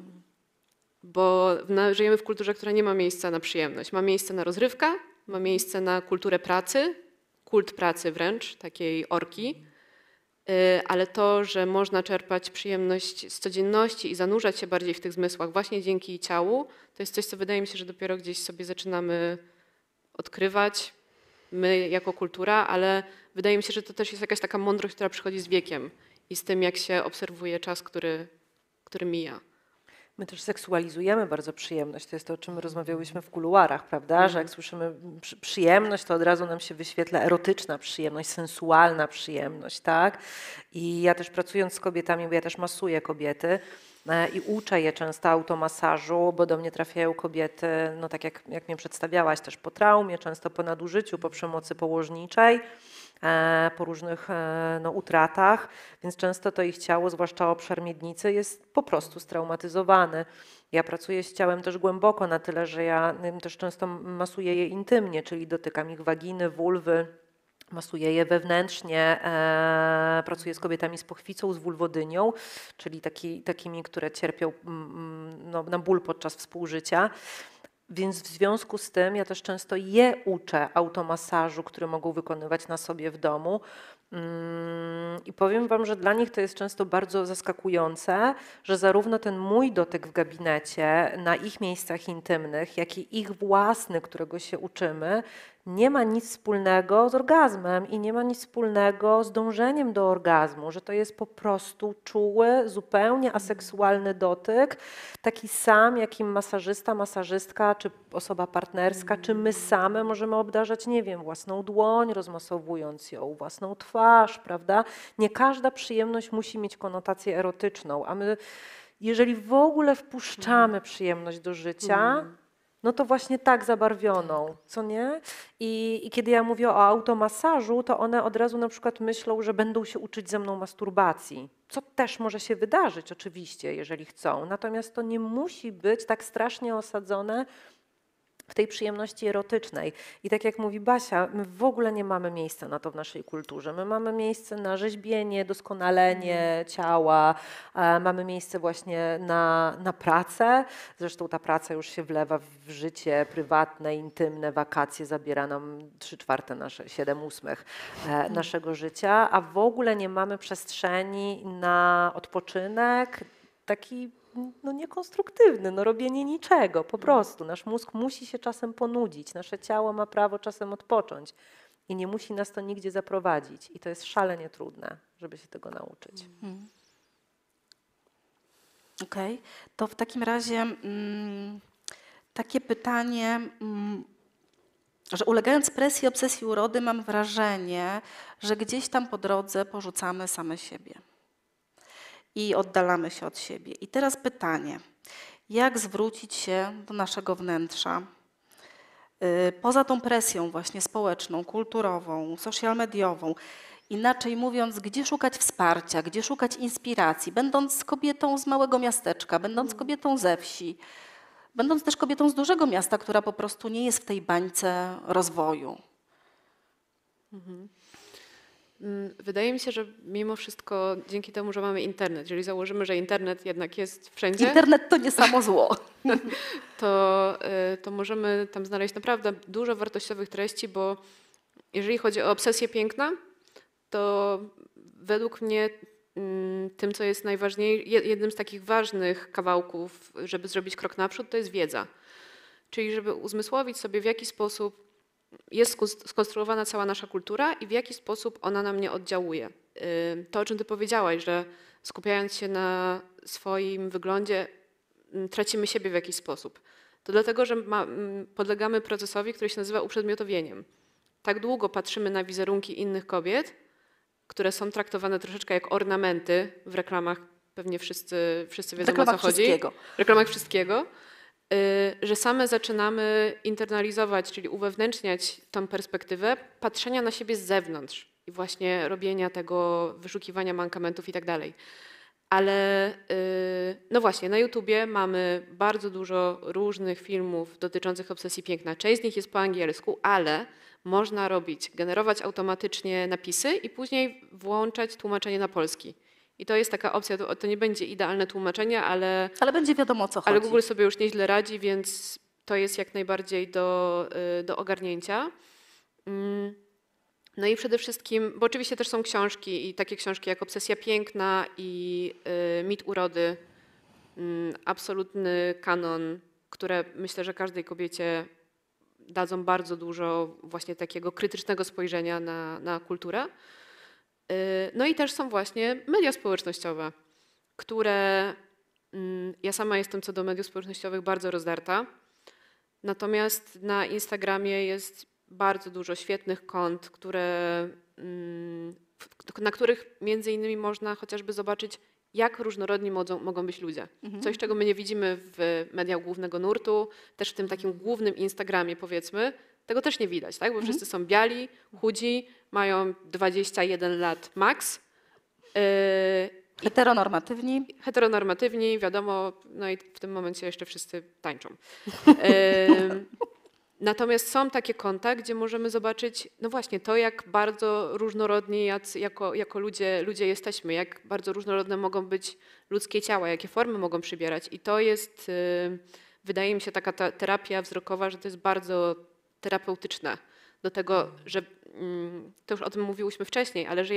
Bo żyjemy w kulturze, która nie ma miejsca na przyjemność. Ma miejsce na rozrywkę, ma miejsce na kulturę pracy, kult pracy wręcz, takiej orki, ale to, że można czerpać przyjemność z codzienności i zanurzać się bardziej w tych zmysłach właśnie dzięki ciału, to jest coś, co wydaje mi się, że dopiero gdzieś sobie zaczynamy odkrywać, my jako kultura, ale wydaje mi się, że to też jest jakaś taka mądrość, która przychodzi z wiekiem i z tym, jak się obserwuje czas, który mija. My też seksualizujemy bardzo przyjemność. To jest to, o czym rozmawiałyśmy w kuluarach, prawda? Że jak słyszymy przyjemność, to od razu nam się wyświetla erotyczna przyjemność, sensualna przyjemność, tak? I ja też pracując z kobietami, bo ja też masuję kobiety i uczę je często automasażu, bo do mnie trafiają kobiety, no tak jak mnie przedstawiałaś, też po traumie, często po nadużyciu, po przemocy położniczej, po różnych utratach, więc często to ich ciało, zwłaszcza obszar miednicy, jest po prostu straumatyzowane. Ja pracuję z ciałem też głęboko na tyle, że ja też często masuję je intymnie, czyli dotykam ich waginy, vulwy, masuję je wewnętrznie, pracuję z kobietami z pochwicą, z wulwodynią, czyli takimi, które cierpią na ból podczas współżycia. Więc w związku z tym ja też często je uczę automasażu, który mogą wykonywać na sobie w domu, I powiem wam, że dla nich to jest często bardzo zaskakujące, że zarówno ten mój dotyk w gabinecie, na ich miejscach intymnych, jak i ich własny, którego się uczymy, nie ma nic wspólnego z orgazmem i nie ma nic wspólnego z dążeniem do orgazmu, że to jest po prostu czuły, zupełnie aseksualny dotyk, taki sam, jakim masażysta, masażystka, czy osoba partnerska, czy my same możemy obdarzać, nie wiem, własną dłoń, rozmasowując ją, własną twarz, prawda? Nie każda przyjemność musi mieć konotację erotyczną, a my, jeżeli w ogóle wpuszczamy przyjemność do życia, no to właśnie tak zabarwioną, co nie? I kiedy ja mówię o automasażu, to one od razu na przykład myślą, że będą się uczyć ze mną masturbacji, co też może się wydarzyć oczywiście, jeżeli chcą. Natomiast to nie musi być tak strasznie osadzone w tej przyjemności erotycznej. I tak jak mówi Basia, my w ogóle nie mamy miejsca na to w naszej kulturze. My mamy miejsce na rzeźbienie, doskonalenie ciała, mamy miejsce właśnie na pracę. Zresztą ta praca już się wlewa w życie prywatne, intymne, wakacje zabiera nam 3/4 nasze, 7/8 naszego życia, a w ogóle nie mamy przestrzeni na odpoczynek, taki no niekonstruktywny, no robienie niczego, po prostu. Nasz mózg musi się czasem ponudzić, nasze ciało ma prawo czasem odpocząć i nie musi nas to nigdzie zaprowadzić. I to jest szalenie trudne, żeby się tego nauczyć. Okej. To w takim razie takie pytanie, że ulegając presji, obsesji urody, mam wrażenie, że gdzieś tam po drodze porzucamy same siebie i oddalamy się od siebie. I teraz pytanie, jak zwrócić się do naszego wnętrza? Poza tą presją właśnie społeczną, kulturową, social mediową, inaczej mówiąc, gdzie szukać wsparcia, gdzie szukać inspiracji, będąc kobietą z małego miasteczka, będąc kobietą ze wsi, będąc też kobietą z dużego miasta, która po prostu nie jest w tej bańce rozwoju. Wydaje mi się, że mimo wszystko dzięki temu, że mamy internet, jeżeli założymy, że internet jednak jest wszędzie, Internet to nie samo zło. to możemy tam znaleźć naprawdę dużo wartościowych treści, bo jeżeli chodzi o obsesję piękna, to według mnie tym, co jest najważniejsze, jednym z takich ważnych kawałków, żeby zrobić krok naprzód, to jest wiedza. Czyli żeby uzmysłowić sobie, w jaki sposób jest skonstruowana cała nasza kultura i w jaki sposób ona na mnie oddziałuje. To, o czym ty powiedziałaś, że skupiając się na swoim wyglądzie, tracimy siebie w jakiś sposób. To dlatego, że podlegamy procesowi, który się nazywa uprzedmiotowieniem. Tak długo patrzymy na wizerunki innych kobiet, które są traktowane troszeczkę jak ornamenty w reklamach, pewnie wszyscy wiedzą, o co chodzi. W reklamach wszystkiego. Że same zaczynamy internalizować, czyli uwewnętrzniać tą perspektywę patrzenia na siebie z zewnątrz i właśnie robienia tego, wyszukiwania mankamentów i tak dalej. Ale no właśnie, na YouTubie mamy bardzo dużo różnych filmów dotyczących obsesji piękna. Część z nich jest po angielsku, ale można generować automatycznie napisy i później włączać tłumaczenie na polski. I to jest taka opcja, to nie będzie idealne tłumaczenie, ale będzie wiadomo, o co chodzi. Ale Google sobie już nieźle radzi, więc to jest jak najbardziej do ogarnięcia. No i przede wszystkim, bo oczywiście też są książki i takie książki jak Obsesja piękna i Mit urody, absolutny kanon, które myślę, że każdej kobiecie dadzą bardzo dużo właśnie takiego krytycznego spojrzenia na kulturę. No i też są właśnie media społecznościowe, które ja sama jestem co do mediów społecznościowych bardzo rozdarta. Natomiast na Instagramie jest bardzo dużo świetnych kont, na których między innymi można chociażby zobaczyć, jak różnorodni mogą być ludzie. Coś, czego my nie widzimy w mediach głównego nurtu, też w tym takim głównym Instagramie powiedzmy, tego też nie widać, tak? Bo wszyscy są biali, chudzi, mają 21 lat max. Heteronormatywni, wiadomo, no i w tym momencie jeszcze wszyscy tańczą. Natomiast są takie konta, gdzie możemy zobaczyć, no właśnie, to jak bardzo różnorodni jako ludzie jesteśmy, jak bardzo różnorodne mogą być ludzkie ciała, jakie formy mogą przybierać. I to jest, wydaje mi się, taka terapia wzrokowa, że to jest bardzo terapeutyczne do tego, że to już o tym mówiłyśmy wcześniej, ale że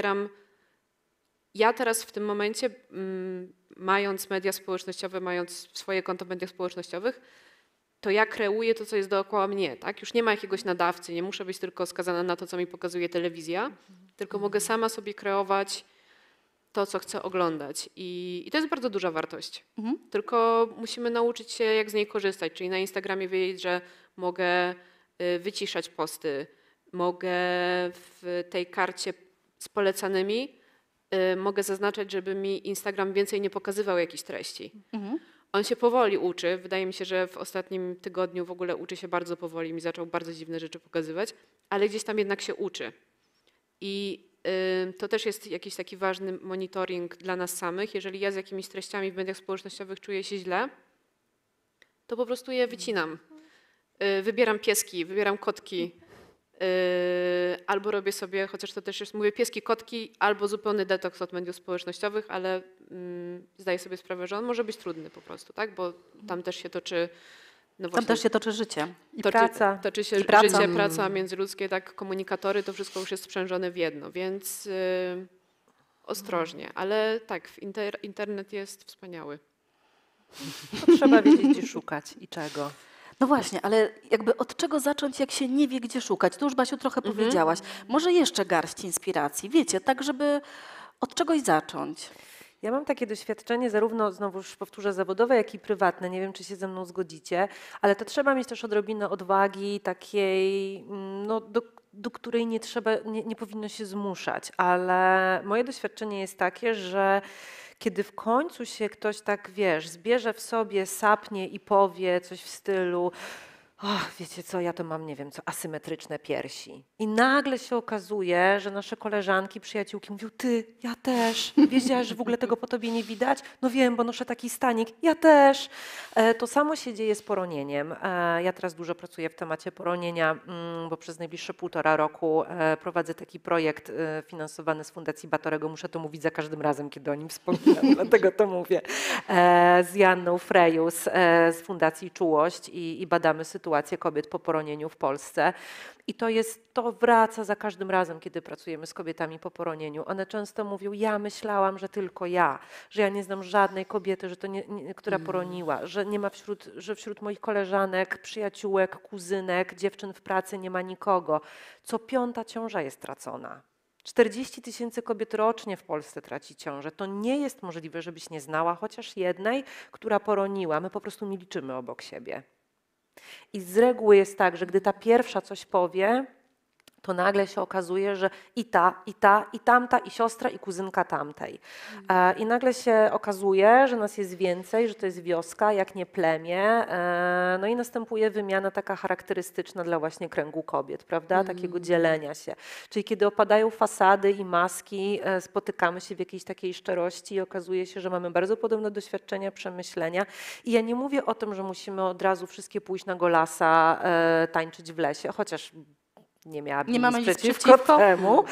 ja teraz w tym momencie, mając media społecznościowe, mając swoje konto w mediach społecznościowych, to ja kreuję to, co jest dookoła mnie, tak? Już nie ma jakiegoś nadawcy, nie muszę być tylko skazana na to, co mi pokazuje telewizja, tylko mogę sama sobie kreować to, co chcę oglądać. I to jest bardzo duża wartość. Tylko musimy nauczyć się, jak z niej korzystać. Czyli na Instagramie wiedzieć, że mogę wyciszać posty, mogę w tej karcie z polecanymi mogę zaznaczać, żeby mi Instagram więcej nie pokazywał jakichś treści. On się powoli uczy. Wydaje mi się, że w ostatnim tygodniu w ogóle uczy się bardzo powoli. Mi zaczął bardzo dziwne rzeczy pokazywać, ale gdzieś tam jednak się uczy. I to też jest jakiś taki ważny monitoring dla nas samych. Jeżeli ja z jakimiś treściami w mediach społecznościowych czuję się źle, to po prostu je wycinam. Wybieram pieski, wybieram kotki, albo robię sobie, chociaż to też jest, mówię pieski, kotki, albo zupełny detoks od mediów społecznościowych, ale zdaję sobie sprawę, że on może być trudny po prostu, tak? Bo tam też się toczy... No Tam też się toczy życie. praca. Toczy się I praca. życie, praca międzyludzkie, tak, komunikatory, to wszystko już jest sprzężone w jedno, więc ostrożnie. Ale tak, internet jest wspaniały. To trzeba wiedzieć, gdzie szukać i czego. No właśnie, ale jakby od czego zacząć, jak się nie wie, gdzie szukać? Tu już, Basiu, trochę powiedziałaś. Może jeszcze garść inspiracji, wiecie, tak żeby od czegoś zacząć. Ja mam takie doświadczenie zarówno, znowuż powtórzę, zawodowe, jak i prywatne. Nie wiem, czy się ze mną zgodzicie, ale to trzeba mieć też odrobinę odwagi takiej, no, do której nie powinno się zmuszać. Ale moje doświadczenie jest takie, że kiedy w końcu się ktoś tak, wiesz, zbierze w sobie, sapnie i powie coś w stylu: wiecie co, ja to mam, nie wiem co, asymetryczne piersi. I nagle się okazuje, że nasze koleżanki, przyjaciółki mówią: ty, ja też. Wiedziałaś, że w ogóle tego po tobie nie widać? No wiem, bo noszę taki stanik. Ja też. To samo się dzieje z poronieniem. Ja teraz dużo pracuję w temacie poronienia, bo przez najbliższe 1,5 roku prowadzę taki projekt finansowany z Fundacji Batorego. Muszę to mówić za każdym razem, kiedy o nim wspominam, dlatego to mówię. Z Janną Frejus z Fundacji Czułość i badamy sytuację kobiet po poronieniu w Polsce. I to wraca za każdym razem, kiedy pracujemy z kobietami po poronieniu. One często mówią: ja myślałam, że tylko ja, że ja nie znam żadnej kobiety, że która poroniła, że nie ma że wśród moich koleżanek, przyjaciółek, kuzynek, dziewczyn w pracy nie ma nikogo. Co 5. ciąża jest tracona. 40 000 kobiet rocznie w Polsce traci ciążę. To nie jest możliwe, żebyś nie znała chociaż jednej, która poroniła. My po prostu nie liczymy obok siebie. I z reguły jest tak, że gdy ta pierwsza coś powie, to nagle się okazuje, że i tamta, i siostra, i kuzynka tamtej. I nagle się okazuje, że nas jest więcej, że to jest wioska, jak nie plemię. No i następuje wymiana taka charakterystyczna dla właśnie kręgu kobiet, prawda? Takiego dzielenia się. Czyli kiedy opadają fasady i maski, spotykamy się w jakiejś takiej szczerości i okazuje się, że mamy bardzo podobne doświadczenia, przemyślenia. I ja nie mówię o tym, że musimy od razu wszystkie pójść na golasa, tańczyć w lesie, chociaż nie miałabym nic przeciwko temu,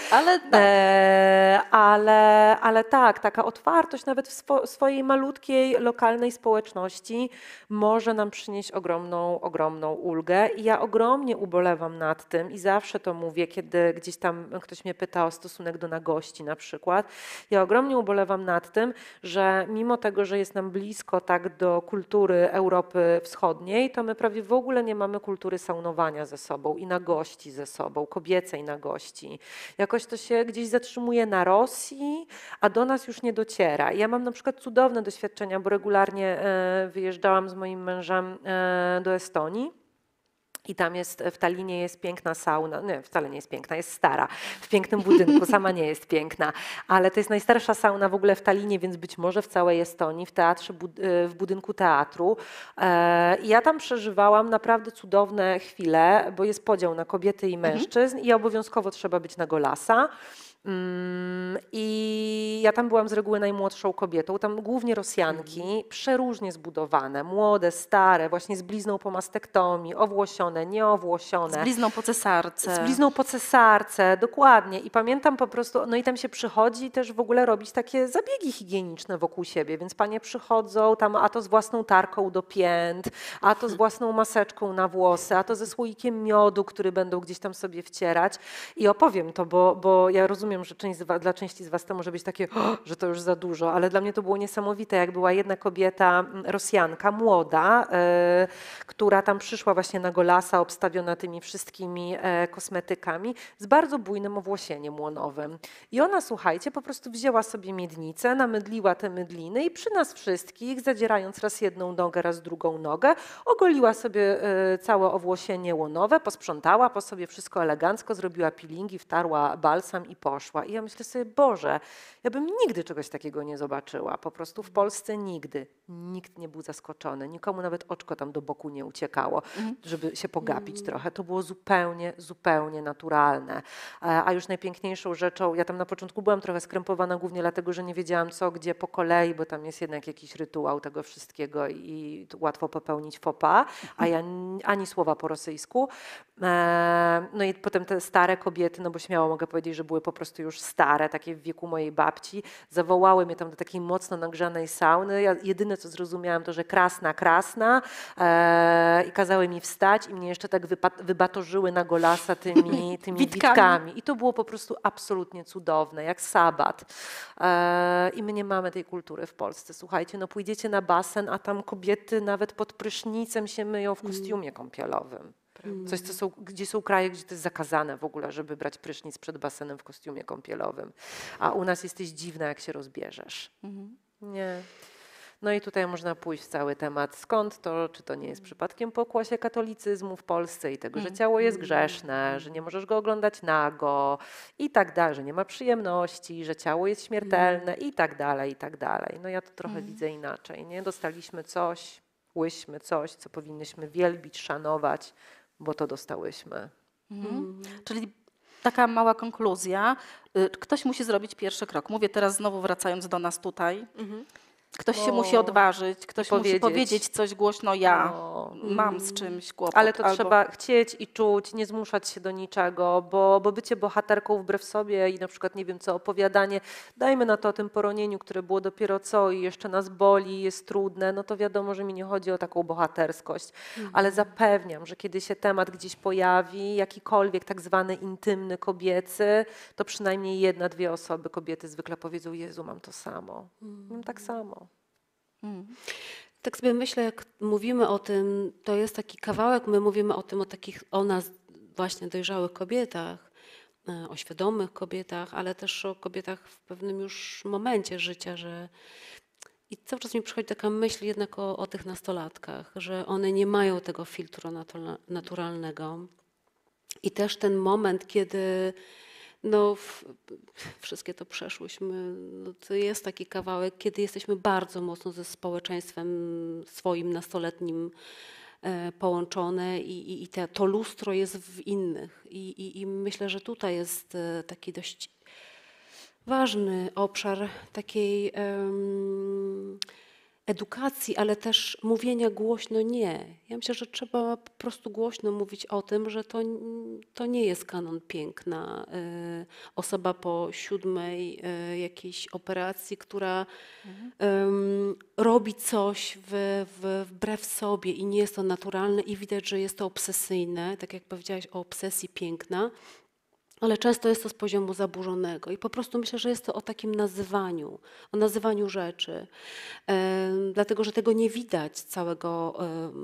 ale tak, taka otwartość nawet w swojej malutkiej, lokalnej społeczności może nam przynieść ogromną ulgę. I ja ogromnie ubolewam nad tym i zawsze to mówię, kiedy gdzieś tam ktoś mnie pyta o stosunek do nagości na przykład. Ja ogromnie ubolewam nad tym, że mimo tego, że jest nam blisko tak do kultury Europy Wschodniej, to my prawie w ogóle nie mamy kultury saunowania ze sobą i nagości ze sobą, kobiecej nagości. Jakoś to się gdzieś zatrzymuje na Rosji, a do nas już nie dociera. Ja mam na przykład cudowne doświadczenia, bo regularnie wyjeżdżałam z moim mężem do Estonii. I tam w Tallinie jest piękna sauna, nie, wcale nie jest piękna, jest stara, w pięknym budynku, sama nie jest piękna, ale to jest najstarsza sauna w ogóle w Tallinie, więc być może w całej Estonii, w budynku teatru. I ja tam przeżywałam naprawdę cudowne chwile, bo jest podział na kobiety i mężczyzn i obowiązkowo trzeba być na golasa. I ja tam byłam z reguły najmłodszą kobietą, tam głównie Rosjanki, przeróżnie zbudowane, młode, stare, właśnie z blizną po mastektomii, owłosione, Z nieowłosione. blizną po cesarce. Z blizną po cesarce, dokładnie. I pamiętam po prostu, no i tam się przychodzi też w ogóle robić takie zabiegi higieniczne wokół siebie, więc panie przychodzą tam, a to z własną tarką do pięt, a to z własną maseczką na włosy, a to ze słoikiem miodu, który będą gdzieś tam sobie wcierać. I opowiem to, bo ja rozumiem, że dla części z was to może być takie, że to już za dużo, ale dla mnie to było niesamowite, jak była jedna kobieta, Rosjanka, młoda, która tam przyszła właśnie na Golasa, obstawiona tymi wszystkimi kosmetykami, z bardzo bujnym owłosieniem łonowym. I ona, słuchajcie, po prostu wzięła sobie miednicę, namydliła te mydliny i przy nas wszystkich, zadzierając raz jedną nogę, raz drugą nogę, ogoliła sobie całe owłosienie łonowe, posprzątała po sobie wszystko elegancko, zrobiła peelingi, wtarła balsam i poszła. I ja myślę sobie, Boże, ja bym nigdy czegoś takiego nie zobaczyła. Po prostu w Polsce nigdy. Nikt nie był zaskoczony. Nikomu nawet oczko tam do boku nie uciekało, żeby się pogapić trochę. To było zupełnie, zupełnie naturalne. A już najpiękniejszą rzeczą, ja tam na początku byłam trochę skrępowana głównie dlatego, że nie wiedziałam co, gdzie po kolei, bo tam jest jednak jakiś rytuał tego wszystkiego i łatwo popełnić faux pas, a ja ani słowa po rosyjsku. No i potem te stare kobiety, no bo śmiało mogę powiedzieć, że były po prostu już stare, takie w wieku mojej babci, zawołały mnie tam do takiej mocno nagrzanej sauny. Ja jedyne co zrozumiałam to, że krasna, krasna i kazały mi wstać i mnie jeszcze tak wybatorzyły na Golasa tymi witkami. I to było po prostu absolutnie cudowne, jak sabat. I my nie mamy tej kultury w Polsce. Słuchajcie, no pójdziecie na basen, a tam kobiety nawet pod prysznicem się myją w kostiumie kąpielowym. Coś, gdzie są kraje, gdzie to jest zakazane w ogóle, żeby brać prysznic przed basenem w kostiumie kąpielowym. A u nas jesteś dziwna, jak się rozbierzesz. Nie. No i tutaj można pójść w cały temat, skąd to, czy to nie jest przypadkiem pokłosie katolicyzmu w Polsce i tego, że ciało jest grzeszne, że nie możesz go oglądać nago i tak dalej, że nie ma przyjemności, że ciało jest śmiertelne i tak dalej, i tak dalej. No ja to trochę widzę inaczej, nie? Dostaliśmy coś, łyśmy coś, co powinnyśmy wielbić, szanować, bo to dostałyśmy. Czyli taka mała konkluzja. Ktoś musi zrobić pierwszy krok. Mówię teraz znowu wracając do nas tutaj. Ktoś się musi odważyć, ktoś musi powiedzieć coś głośno, ja mam z czymś kłopot. Ale to trzeba chcieć i czuć, nie zmuszać się do niczego, bo bycie bohaterką wbrew sobie i na przykład, nie wiem co, opowiadanie, dajmy na to o tym poronieniu, które było dopiero co i jeszcze nas boli, jest trudne, no to wiadomo, że mi nie chodzi o taką bohaterskość, ale zapewniam, że kiedy się temat gdzieś pojawi, jakikolwiek tak zwany intymny, kobiecy, to przynajmniej jedna, dwie osoby, kobiety zwykle powiedzą, Jezu, mam to samo, mam tak samo. Tak sobie myślę, jak mówimy o tym, to jest taki kawałek, my mówimy o tym, o nas właśnie dojrzałych kobietach, o świadomych kobietach, ale też o kobietach w pewnym już momencie życia, że i cały czas mi przychodzi taka myśl jednak o tych nastolatkach, że one nie mają tego filtru naturalnego i też ten moment, kiedy no, wszystkie to przeszłyśmy. No, to jest taki kawałek, kiedy jesteśmy bardzo mocno ze społeczeństwem swoim nastoletnim połączone i to lustro jest w innych. I myślę, że tutaj jest taki dość ważny obszar takiej edukacji, ale też mówienia głośno nie. Ja myślę, że trzeba po prostu głośno mówić o tym, że to nie jest kanon piękna. Osoba po 7 jakiejś operacji, która robi coś wbrew sobie i nie jest to naturalne i widać, że jest to obsesyjne, tak jak powiedziałaś o obsesji piękna. Ale często jest to z poziomu zaburzonego i po prostu myślę, że jest to o takim nazywaniu, o nazywaniu rzeczy, dlatego że tego nie widać całego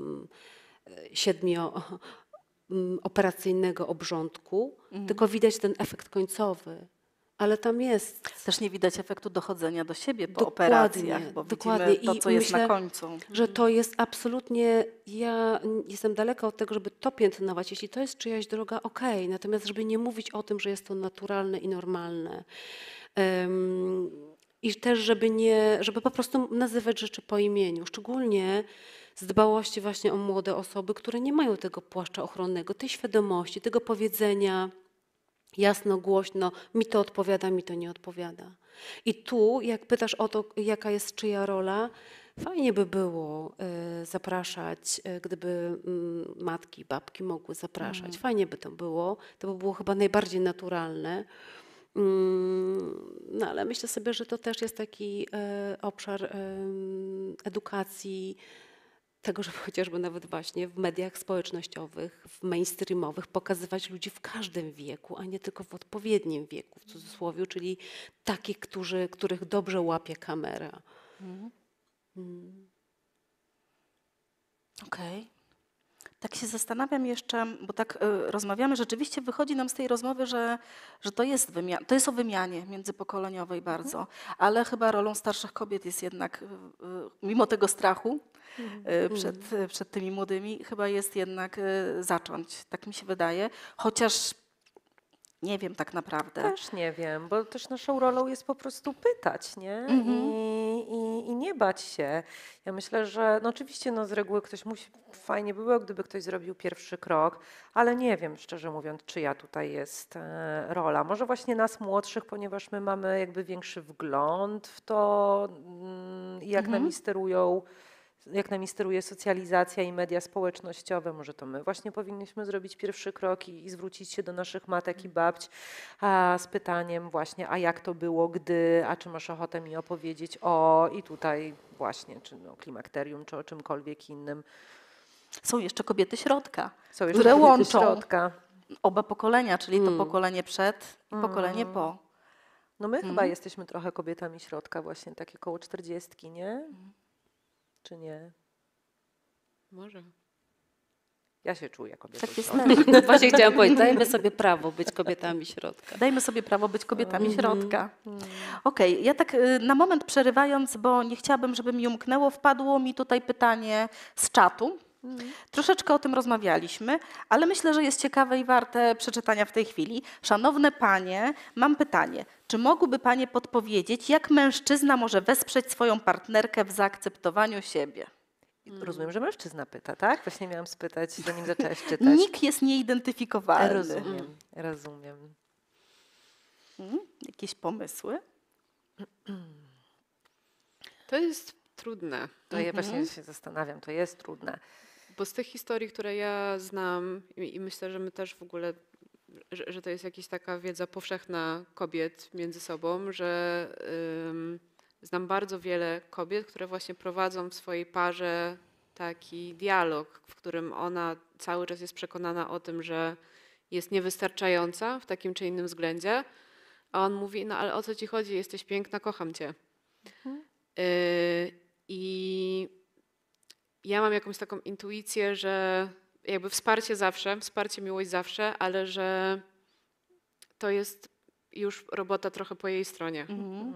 7-operacyjnego obrządku, tylko widać ten efekt końcowy. Ale tam jest. Też nie widać efektu dochodzenia do siebie po Dokładnie, operacjach, bo dokładnie. widzimy to, I co jest na myślę, końcu. Że to jest absolutnie, ja jestem daleka od tego, żeby to piętnować. Jeśli to jest czyjaś droga, okej. Natomiast żeby nie mówić o tym, że jest to naturalne i normalne. I też, żeby po prostu nazywać rzeczy po imieniu. Szczególnie z dbałości właśnie o młode osoby, które nie mają tego płaszcza ochronnego, tej świadomości, tego powiedzenia, jasno, głośno, mi to odpowiada, mi to nie odpowiada. I tu, jak pytasz o to, jaka jest czyja rola, fajnie by było zapraszać, gdyby matki, babki mogły zapraszać. Fajnie by to by było chyba najbardziej naturalne. No ale myślę sobie, że to też jest taki obszar edukacji, tego, żeby chociażby nawet właśnie w mediach społecznościowych, w mainstreamowych pokazywać ludzi w każdym wieku, a nie tylko w odpowiednim wieku, w cudzysłowie, czyli takich, których dobrze łapie kamera. Okej. Tak się zastanawiam jeszcze, bo tak rozmawiamy, rzeczywiście wychodzi nam z tej rozmowy, że to jest o wymianie międzypokoleniowej bardzo, ale chyba rolą starszych kobiet jest jednak, mimo tego strachu przed tymi młodymi, chyba jest jednak zacząć, tak mi się wydaje, chociaż nie wiem tak naprawdę. Też nie wiem, bo też naszą rolą jest po prostu pytać, nie? I nie bać się. Ja myślę, że no oczywiście no z reguły ktoś musi, fajnie by było, gdyby ktoś zrobił pierwszy krok, ale nie wiem, szczerze mówiąc, czyja tutaj jest rola. Może właśnie nas młodszych, ponieważ my mamy jakby większy wgląd w to, jak nami steruje socjalizacja i media społecznościowe. Może to my właśnie powinniśmy zrobić pierwszy krok i zwrócić się do naszych matek i babć z pytaniem właśnie, a jak to było, a czy masz ochotę mi opowiedzieć i tutaj właśnie, czy o klimakterium, czy o czymkolwiek innym. Są jeszcze kobiety środka, Są jeszcze które kobiety łączą środka. oba pokolenia, czyli to pokolenie przed i pokolenie po. No my chyba jesteśmy trochę kobietami środka właśnie, takie koło 40, nie? Czy nie? Może. Ja się czuję kobietą Tak jest środka. też. Właśnie chciałam powiedzieć, dajmy sobie prawo być kobietami środka. Dajmy sobie prawo być kobietami środka. Okej, ja tak na moment przerywając, bo nie chciałabym, żeby mi umknęło, wpadło mi tutaj pytanie z czatu. Troszeczkę o tym rozmawialiśmy, ale myślę, że jest ciekawe i warte przeczytania w tej chwili. Szanowne panie, mam pytanie. Czy mogłyby panie podpowiedzieć, jak mężczyzna może wesprzeć swoją partnerkę w zaakceptowaniu siebie? Rozumiem, że mężczyzna pyta, tak? Właśnie miałam spytać, zanim zaczęłaś czytać. Nikt jest nieidentyfikowalny. Rozumiem. Jakieś pomysły? To jest trudne, To ja właśnie się zastanawiam, to jest trudne. bo z tych historii, które ja znam i myślę, że my też w ogóle, że to jest jakaś taka wiedza powszechna kobiet między sobą, że znam bardzo wiele kobiet, które właśnie prowadzą w swojej parze taki dialog, w którym ona cały czas jest przekonana o tym, że jest niewystarczająca w takim czy innym względzie, a on mówi, no ale o co ci chodzi, jesteś piękna, kocham cię. I ja mam jakąś taką intuicję, że jakby wsparcie, miłość zawsze, ale że to jest już robota trochę po jej stronie.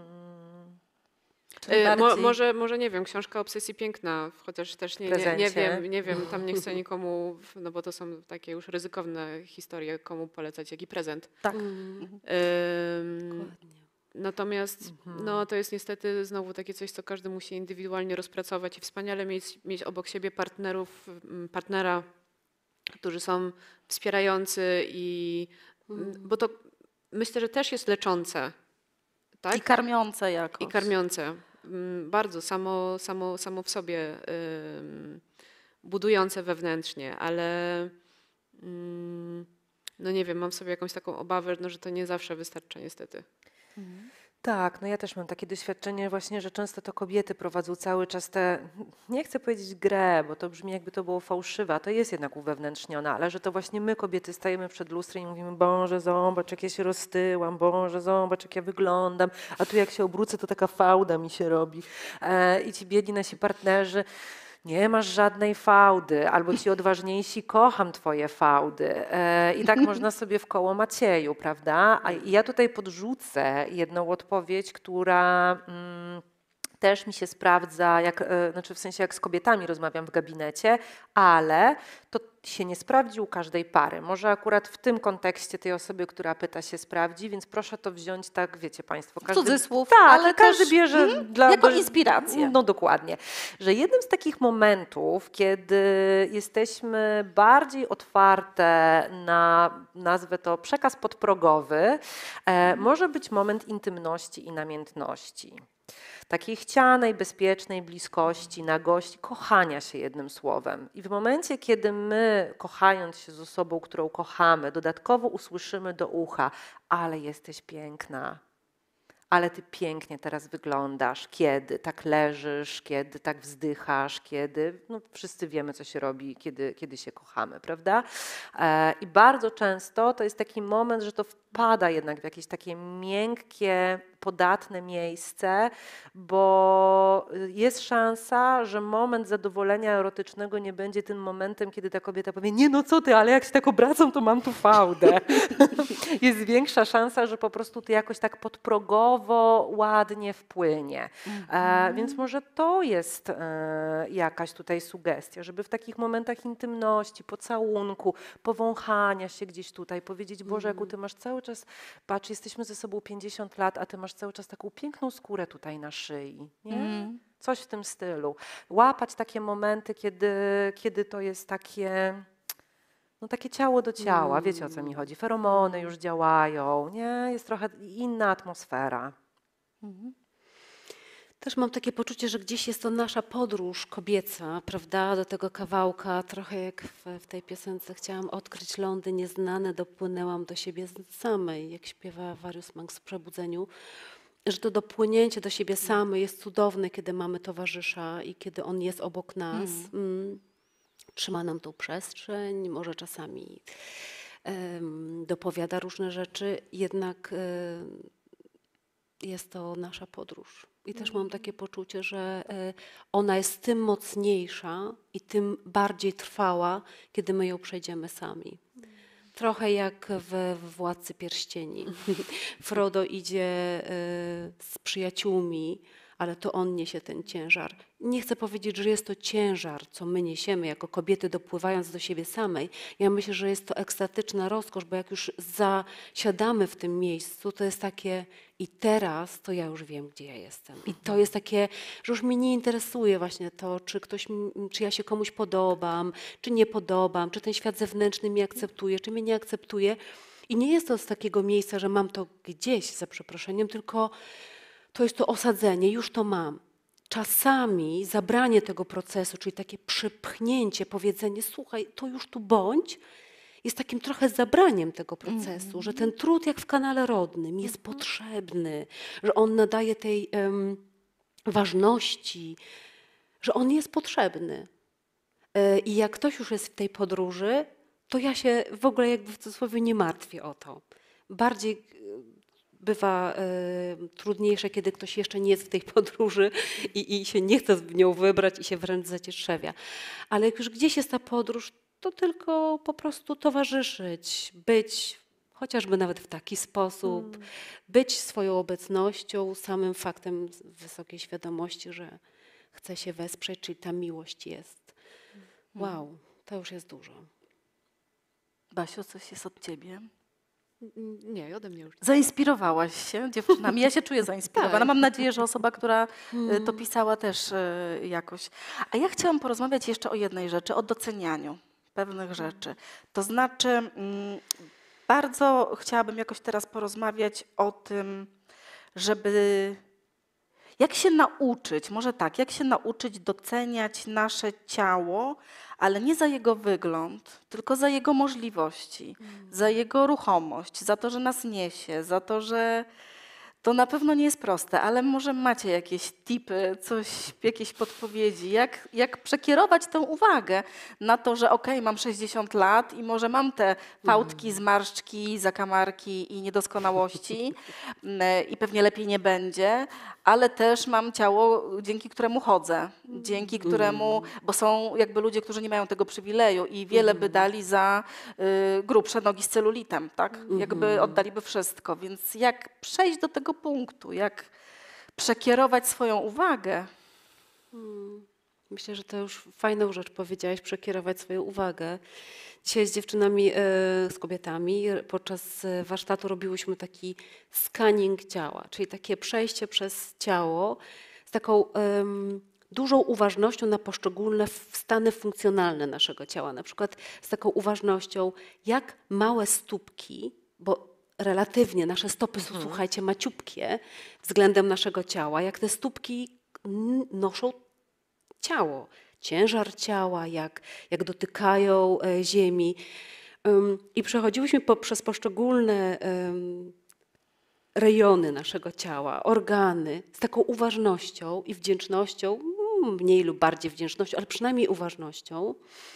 Czyli bardziej- Może nie wiem, książka Obsesji Piękna, chociaż też nie wiem, tam nie chcę nikomu, no bo to są takie już ryzykowne historie, komu polecać jaki prezent. Tak. Dokładnie. Natomiast no, to jest niestety znowu takie coś, co każdy musi indywidualnie rozpracować i wspaniale mieć obok siebie partnera, którzy są wspierający bo to myślę, że też jest leczące. Tak? I karmiące jakoś. I karmiące. Bardzo samo w sobie budujące wewnętrznie, ale no nie wiem, mam w sobie jakąś taką obawę, no, że to nie zawsze wystarcza niestety. Tak, no ja też mam takie doświadczenie właśnie, że często to kobiety prowadzą cały czas nie chcę powiedzieć grę, bo to brzmi jakby to było fałszywe, a to jest jednak uwewnętrznione, ale że to właśnie my kobiety stajemy przed lustrem i mówimy, Boże, zobacz jak ja się roztyłam, Boże, zobacz jak ja wyglądam, a tu jak się obrócę, to taka fałda mi się robi. I ci biedni nasi partnerzy, nie masz żadnej fałdy, albo ci odważniejsi, kocham twoje fałdy. I tak można sobie w koło Macieju, prawda? A ja tutaj podrzucę jedną odpowiedź, która też mi się sprawdza, znaczy w sensie jak z kobietami rozmawiam w gabinecie, ale to się nie sprawdzi u każdej pary. Może akurat w tym kontekście tej osoby, która pyta, się sprawdzi, więc proszę to wziąć tak, wiecie Państwo. Cudzysłów, tak, ale każdy też, bierze jako inspirację. No dokładnie. Że jednym z takich momentów, kiedy jesteśmy bardziej otwarte na, nazwę to, przekaz podprogowy, może być moment intymności i namiętności. Takiej chcianej, bezpiecznej bliskości, nagości, kochania się jednym słowem. I w momencie, kiedy my, kochając się z osobą, którą kochamy, dodatkowo usłyszymy do ucha, ale jesteś piękna, ale ty pięknie teraz wyglądasz, kiedy tak leżysz, kiedy tak wzdychasz, kiedy, no wszyscy wiemy, co się robi, kiedy się kochamy, prawda? I bardzo często to jest taki moment, że to wpada jednak w jakieś takie miękkie, podatne miejsce, bo jest szansa, że moment zadowolenia erotycznego nie będzie tym momentem, kiedy ta kobieta powie, nie no co ty, ale jak się tak obracam, to mam tu fałdę. Jest większa szansa, że po prostu ty jakoś tak podprogowo ładnie wpłynie. Więc może to jest jakaś tutaj sugestia, żeby w takich momentach intymności, pocałunku, powąchania się gdzieś tutaj, powiedzieć, Boże, jaką ty masz cały czas, patrz, jesteśmy ze sobą 50 lat, a ty masz cały czas taką piękną skórę tutaj na szyi. Nie? Coś w tym stylu. Łapać takie momenty, kiedy to jest takie, no takie ciało do ciała. Wiecie, o co mi chodzi? Feromony już działają, nie? Jest trochę inna atmosfera. Też mam takie poczucie, że gdzieś jest to nasza podróż kobieca, prawda, do tego kawałka, trochę jak w tej piosence chciałam odkryć lądy nieznane, dopłynęłam do siebie samej, jak śpiewa Warius Manx w Przebudzeniu, że to dopłynięcie do siebie samej jest cudowne, kiedy mamy towarzysza i kiedy on jest obok nas, trzyma nam tą przestrzeń, może czasami dopowiada różne rzeczy, jednak jest to nasza podróż. I też mam takie poczucie, że ona jest tym mocniejsza i tym bardziej trwała, kiedy my ją przejdziemy sami. Trochę jak w Władcy Pierścieni. Frodo idzie z przyjaciółmi, ale to on niesie ten ciężar. Nie chcę powiedzieć, że jest to ciężar, co my niesiemy jako kobiety, dopływając do siebie samej. Ja myślę, że jest to ekstatyczna rozkosz, bo jak już zasiadamy w tym miejscu, to jest takie i teraz to ja już wiem, gdzie ja jestem. I to jest takie, że już mnie nie interesuje właśnie to, czy ja się komuś podobam, czy nie podobam, czy ten świat zewnętrzny mnie akceptuje, czy mnie nie akceptuje. I nie jest to z takiego miejsca, że mam to gdzieś, za przeproszeniem, tylko to jest to osadzenie, już to mam. Czasami zabranie tego procesu, czyli takie przypchnięcie, powiedzenie, słuchaj, to już tu bądź, jest takim trochę zabraniem tego procesu, że ten trud jak w kanale rodnym jest potrzebny, że on nadaje tej ważności, że on jest potrzebny. I jak ktoś już jest w tej podróży, to ja się w ogóle jakby w cudzysłowie nie martwię o to. Bardziej bywa trudniejsze, kiedy ktoś jeszcze nie jest w tej podróży i się nie chce w nią wybrać i się wręcz zacietrzewia. Ale jak już gdzieś jest ta podróż, to tylko po prostu towarzyszyć, być chociażby nawet w taki sposób, być swoją obecnością, samym faktem wysokiej świadomości, że chce się wesprzeć, czyli ta miłość jest. Wow, to już jest dużo. Basiu, coś jest od ciebie? Nie, ode mnie już. Zainspirowałaś się dziewczynami. Ja się czuję zainspirowana. Tak. Mam nadzieję, że osoba, która to pisała, też jakoś. A ja chciałam porozmawiać jeszcze o jednej rzeczy, o docenianiu pewnych rzeczy. To znaczy, bardzo chciałabym jakoś teraz porozmawiać o tym, żeby jak się nauczyć, może tak, jak się nauczyć doceniać nasze ciało, ale nie za jego wygląd, tylko za jego możliwości, za jego ruchomość, za to, że nas niesie, za to, że to na pewno nie jest proste, ale może macie jakieś tipy, coś, jakieś podpowiedzi, jak przekierować tę uwagę na to, że okej, mam 60 lat i może mam te fałdki, zmarszczki, zakamarki i niedoskonałości i pewnie lepiej nie będzie, ale też mam ciało, dzięki któremu chodzę, dzięki któremu, bo są jakby ludzie, którzy nie mają tego przywileju i wiele by dali za grubsze nogi z celulitem, tak? Jakby oddaliby wszystko, więc jak przejść do tego punktu, jak przekierować swoją uwagę. Myślę, że to już fajną rzecz powiedziałaś, przekierować swoją uwagę. Dzisiaj z dziewczynami, z kobietami podczas warsztatu robiłyśmy taki scanning ciała, czyli takie przejście przez ciało z taką dużą uważnością na poszczególne stany funkcjonalne naszego ciała. Na przykład z taką uważnością, jak małe stópki, bo relatywnie nasze stopy są, słuchajcie, maciupkie względem naszego ciała, jak te stópki noszą ciało, ciężar ciała, jak dotykają ziemi. I przechodziłyśmy przez poszczególne rejony naszego ciała, organy, z taką uważnością i wdzięcznością, mniej lub bardziej wdzięcznością, ale przynajmniej uważnością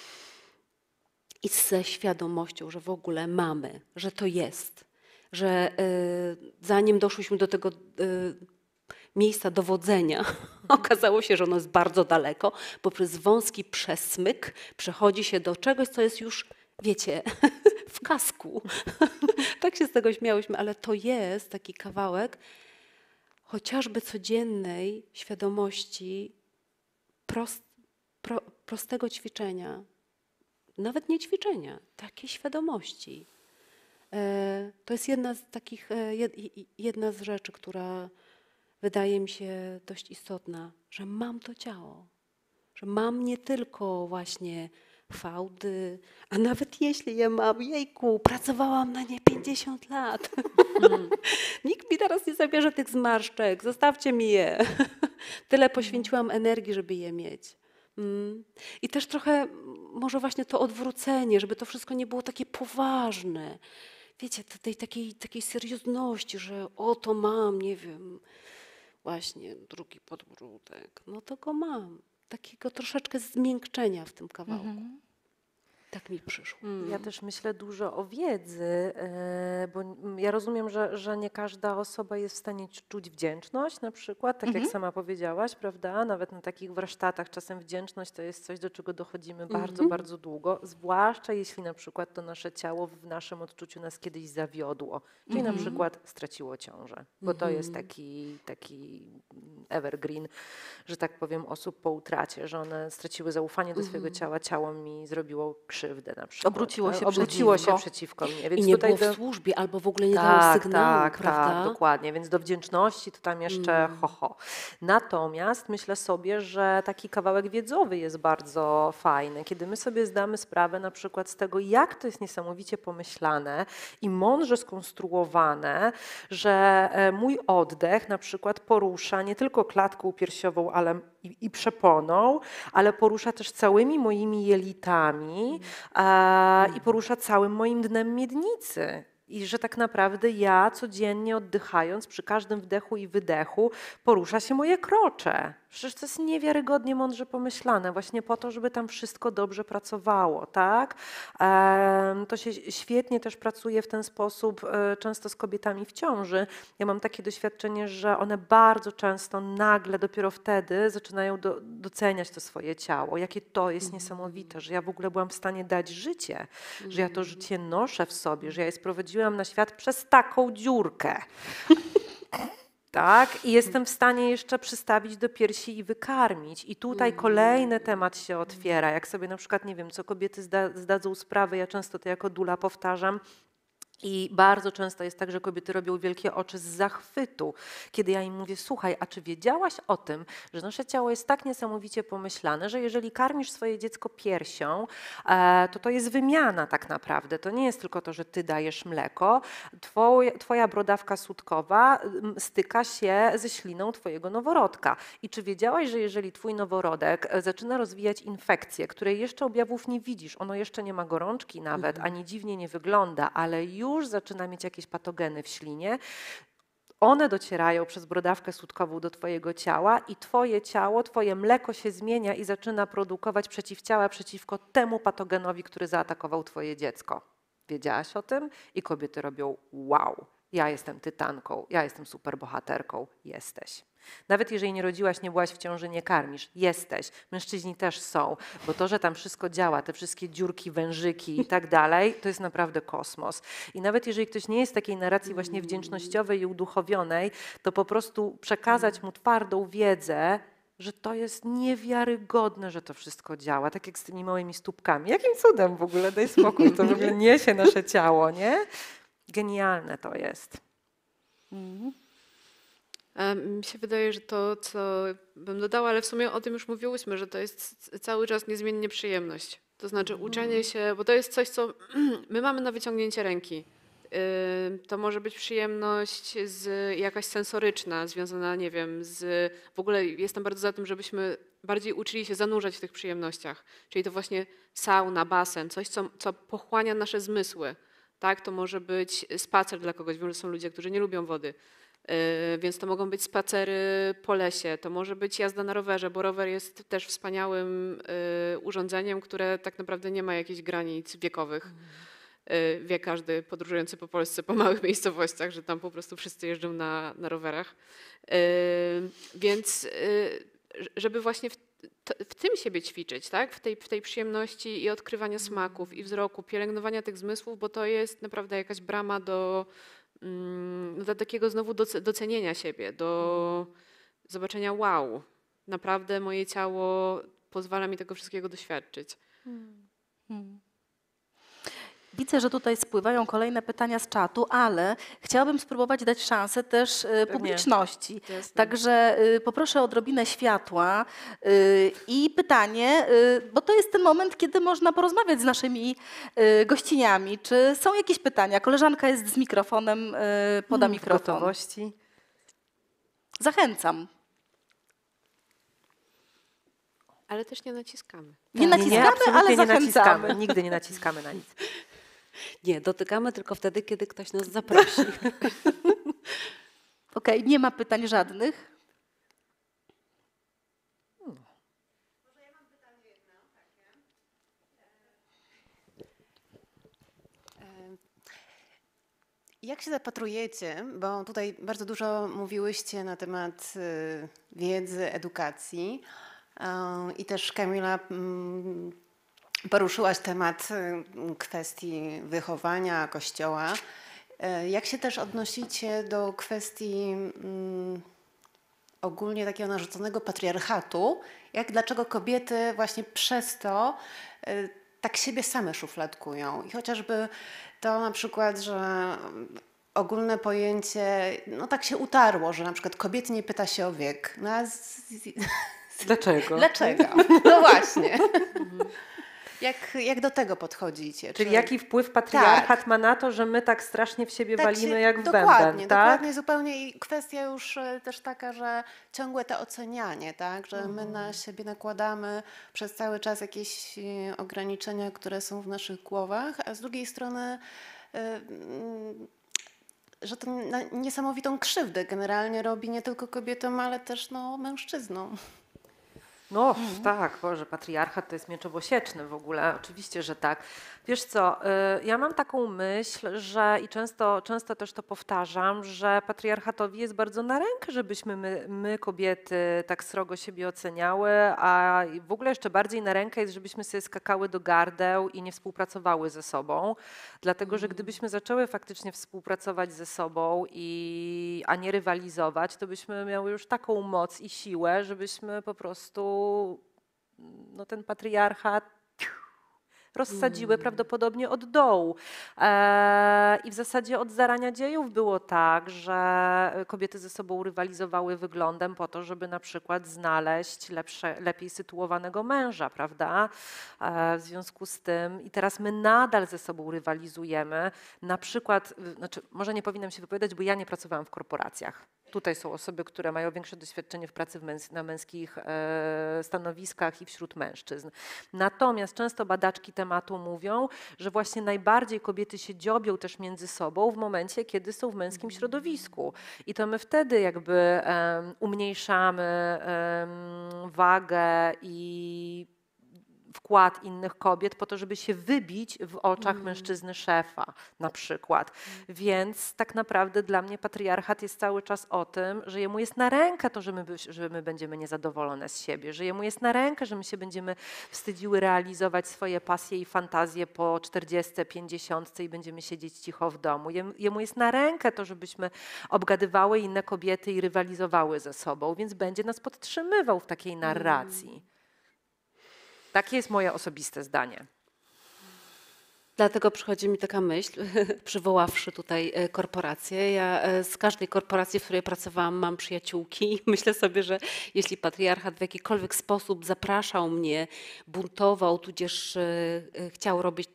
i ze świadomością, że w ogóle mamy, że to jest, że zanim doszłyśmy do tego miejsca dowodzenia, okazało się, że ono jest bardzo daleko, bo przez wąski przesmyk przechodzi się do czegoś, co jest już, wiecie, w kasku. Tak się z tego śmiałyśmy, ale to jest taki kawałek chociażby codziennej świadomości prostego ćwiczenia. Nawet nie ćwiczenia, takiej świadomości. To jest jedna z rzeczy, która wydaje mi się dość istotna, że mam to ciało, że mam nie tylko właśnie fałdy, a nawet jeśli je mam, jejku, pracowałam na nie 50 lat. Nikt mi teraz nie zabierze tych zmarszczek, zostawcie mi je. Tyle poświęciłam energii, żeby je mieć. I też trochę może właśnie to odwrócenie, żeby to wszystko nie było takie poważne. Wiecie, tej takiej seriozności, że oto mam, nie wiem, właśnie drugi podbródek, no to go mam. Takiego troszeczkę zmiękczenia w tym kawałku. Tak mi przyszło. Ja też myślę dużo o wiedzy, bo ja rozumiem, że nie każda osoba jest w stanie czuć wdzięczność na przykład, tak jak sama powiedziałaś, prawda? Nawet na takich warsztatach czasem wdzięczność to jest coś, do czego dochodzimy bardzo, bardzo długo, zwłaszcza jeśli na przykład to nasze ciało w naszym odczuciu nas kiedyś zawiodło, czyli na przykład straciło ciążę, bo to jest taki evergreen, że tak powiem, osób po utracie, że one straciły zaufanie do swojego ciała, ciało mi zrobiło krzywdę na przykład. Obróciło się przeciwko mnie. Więc I nie tutaj było w służbie, albo w ogóle nie dało sygnału, prawda? Tak, dokładnie. Więc do wdzięczności to tam jeszcze ho. Natomiast myślę sobie, że taki kawałek wiedzowy jest bardzo fajny. Kiedy my sobie zdamy sprawę na przykład z tego, jak to jest niesamowicie pomyślane i mądrze skonstruowane, że mój oddech na przykład porusza nie tylko klatką piersiową, ale i przeponą, ale porusza też całymi moimi jelitami i porusza całym moim dnem miednicy. I że tak naprawdę ja codziennie oddychając przy każdym wdechu i wydechu porusza się moje krocze. Przecież to jest niewiarygodnie mądrze pomyślane właśnie po to, żeby tam wszystko dobrze pracowało, tak? To się świetnie też pracuje w ten sposób często z kobietami w ciąży. Ja mam takie doświadczenie, że one bardzo często nagle dopiero wtedy zaczynają doceniać to swoje ciało. Jakie to jest niesamowite, że ja w ogóle byłam w stanie dać życie, że ja to życie noszę w sobie, że ja je sprowadziłam na świat przez taką dziurkę. Tak? I jestem w stanie jeszcze przystawić do piersi i wykarmić. I tutaj kolejny temat się otwiera. Jak sobie na przykład, nie wiem, co kobiety zdadzą sprawę, ja często to jako dula powtarzam, i bardzo często jest tak, że kobiety robią wielkie oczy z zachwytu, kiedy ja im mówię, słuchaj, a czy wiedziałaś o tym, że nasze ciało jest tak niesamowicie pomyślane, że jeżeli karmisz swoje dziecko piersią, to jest wymiana tak naprawdę. To nie jest tylko to, że ty dajesz mleko. Twoja brodawka sutkowa styka się ze śliną twojego noworodka. I czy wiedziałaś, że jeżeli twój noworodek zaczyna rozwijać infekcję, której jeszcze objawów nie widzisz, ono jeszcze nie ma gorączki nawet, ani dziwnie nie wygląda, ale już zaczyna mieć jakieś patogeny w ślinie, one docierają przez brodawkę sutkową do twojego ciała i twoje ciało, twoje mleko się zmienia i zaczyna produkować przeciwciała przeciwko temu patogenowi, który zaatakował twoje dziecko. Wiedziałaś o tym? I kobiety robią wow, ja jestem tytanką, ja jestem superbohaterką, jesteś. Nawet jeżeli nie rodziłaś, nie byłaś w ciąży, nie karmisz. Jesteś. Mężczyźni też są. Bo to, że tam wszystko działa, te wszystkie dziurki, wężyki i tak dalej, to jest naprawdę kosmos. I nawet jeżeli ktoś nie jest w takiej narracji właśnie wdzięcznościowej i uduchowionej, to po prostu przekazać mu twardą wiedzę, że to jest niewiarygodne, że to wszystko działa. Tak jak z tymi małymi stópkami. Jakim cudem w ogóle, daj spokój, to w ogóle niesie nasze ciało, nie? Genialne to jest. Mi się wydaje, że to, co bym dodała, ale w sumie o tym już mówiłyśmy, że to jest cały czas niezmiennie przyjemność. To znaczy uczenie się, bo to jest coś, co my mamy na wyciągnięcie ręki. To może być przyjemność jakaś sensoryczna, związana, nie wiem, w ogóle jestem bardzo za tym, żebyśmy bardziej uczyli się zanurzać w tych przyjemnościach. Czyli to właśnie sauna, basen, coś, co pochłania nasze zmysły. Tak? To może być spacer dla kogoś. Wiem, że są ludzie, którzy nie lubią wody. Więc to mogą być spacery po lesie, to może być jazda na rowerze, bo rower jest też wspaniałym urządzeniem, które tak naprawdę nie ma jakichś granic wiekowych. Wie każdy podróżujący po Polsce, po małych miejscowościach, że tam po prostu wszyscy jeżdżą na rowerach. Więc żeby właśnie w tym siebie ćwiczyć, tak? w tej przyjemności i odkrywania smaków i wzroku, pielęgnowania tych zmysłów, bo to jest naprawdę jakaś brama do takiego znowu docenienia siebie, do zobaczenia wow, naprawdę moje ciało pozwala mi tego wszystkiego doświadczyć. Widzę, że tutaj spływają kolejne pytania z czatu, ale chciałabym spróbować dać szansę też publiczności. Jasne. Także poproszę o odrobinę światła i pytanie, bo to jest ten moment, kiedy można porozmawiać z naszymi gościniami. Czy są jakieś pytania? Koleżanka jest z mikrofonem, poda W mikrofon. gotowości. Zachęcam. Ale też nie naciskamy. Nie naciskamy, absolutnie ale nie zachęcamy. naciskamy. Nigdy nie naciskamy na nic. Nie, dotykamy tylko wtedy, kiedy ktoś nas zaprosi. Okej, nie ma pytań żadnych. Jak się zapatrujecie, bo tutaj bardzo dużo mówiłyście na temat wiedzy, edukacji i też Kamila poruszyłaś temat kwestii wychowania Kościoła. Jak się też odnosicie do kwestii ogólnie takiego narzuconego patriarchatu? Dlaczego kobiety właśnie przez to tak siebie same szufladkują? I chociażby to na przykład, że ogólne pojęcie, no tak się utarło, że na przykład kobiety nie pyta się o wiek. No, Dlaczego? Dlaczego? No właśnie. Jak do tego podchodzicie? Czyli jaki wpływ patriarchat ma na to, że my tak strasznie w siebie walimy jak w bęben, tak? Dokładnie, zupełnie. I kwestia już też taka, że ciągłe to ocenianie, tak? Że my na siebie nakładamy przez cały czas jakieś ograniczenia, które są w naszych głowach, a z drugiej strony że to niesamowitą krzywdę generalnie robi nie tylko kobietom, ale też mężczyznom. No tak, Boże, patriarchat to jest miecz obosieczny w ogóle, oczywiście, że tak. Wiesz co, ja mam taką myśl, że i często też to powtarzam, że patriarchatowi jest bardzo na rękę, żebyśmy my kobiety tak srogo siebie oceniały, a w ogóle jeszcze bardziej na rękę jest, żebyśmy sobie skakały do gardeł i nie współpracowały ze sobą. Dlatego, że gdybyśmy zaczęły faktycznie współpracować ze sobą, a nie rywalizować, to byśmy miały już taką moc i siłę, żebyśmy po prostu ten patriarchat rozsadziły prawdopodobnie od dołu. I w zasadzie od zarania dziejów było tak, że kobiety ze sobą rywalizowały wyglądem po to, żeby na przykład znaleźć lepiej sytuowanego męża, prawda? W związku z tym i teraz my nadal ze sobą rywalizujemy. Na przykład, znaczy może nie powinnam się wypowiadać, bo ja nie pracowałam w korporacjach. Tutaj są osoby, które mają większe doświadczenie w pracy na męskich stanowiskach i wśród mężczyzn. Natomiast często badaczki tematu mówią, że właśnie najbardziej kobiety się dziobią też między sobą w momencie, kiedy są w męskim środowisku. I to my wtedy jakby umniejszamy wagę i wkład innych kobiet po to, żeby się wybić w oczach mężczyzny szefa na przykład. Więc tak naprawdę dla mnie patriarchat jest cały czas o tym, że jemu jest na rękę to, że my będziemy niezadowolone z siebie, że jemu jest na rękę, że my się będziemy wstydziły realizować swoje pasje i fantazje po 40, 50 i będziemy siedzieć cicho w domu. Jemu jest na rękę to, żebyśmy obgadywały inne kobiety i rywalizowały ze sobą, więc będzie nas podtrzymywał w takiej narracji. Takie jest moje osobiste zdanie. Dlatego przychodzi mi taka myśl, przywoławszy tutaj korporację. Ja z każdej korporacji, w której pracowałam, mam przyjaciółki i myślę sobie, że jeśli patriarchat w jakikolwiek sposób zapraszał mnie, buntował, tudzież chciał robić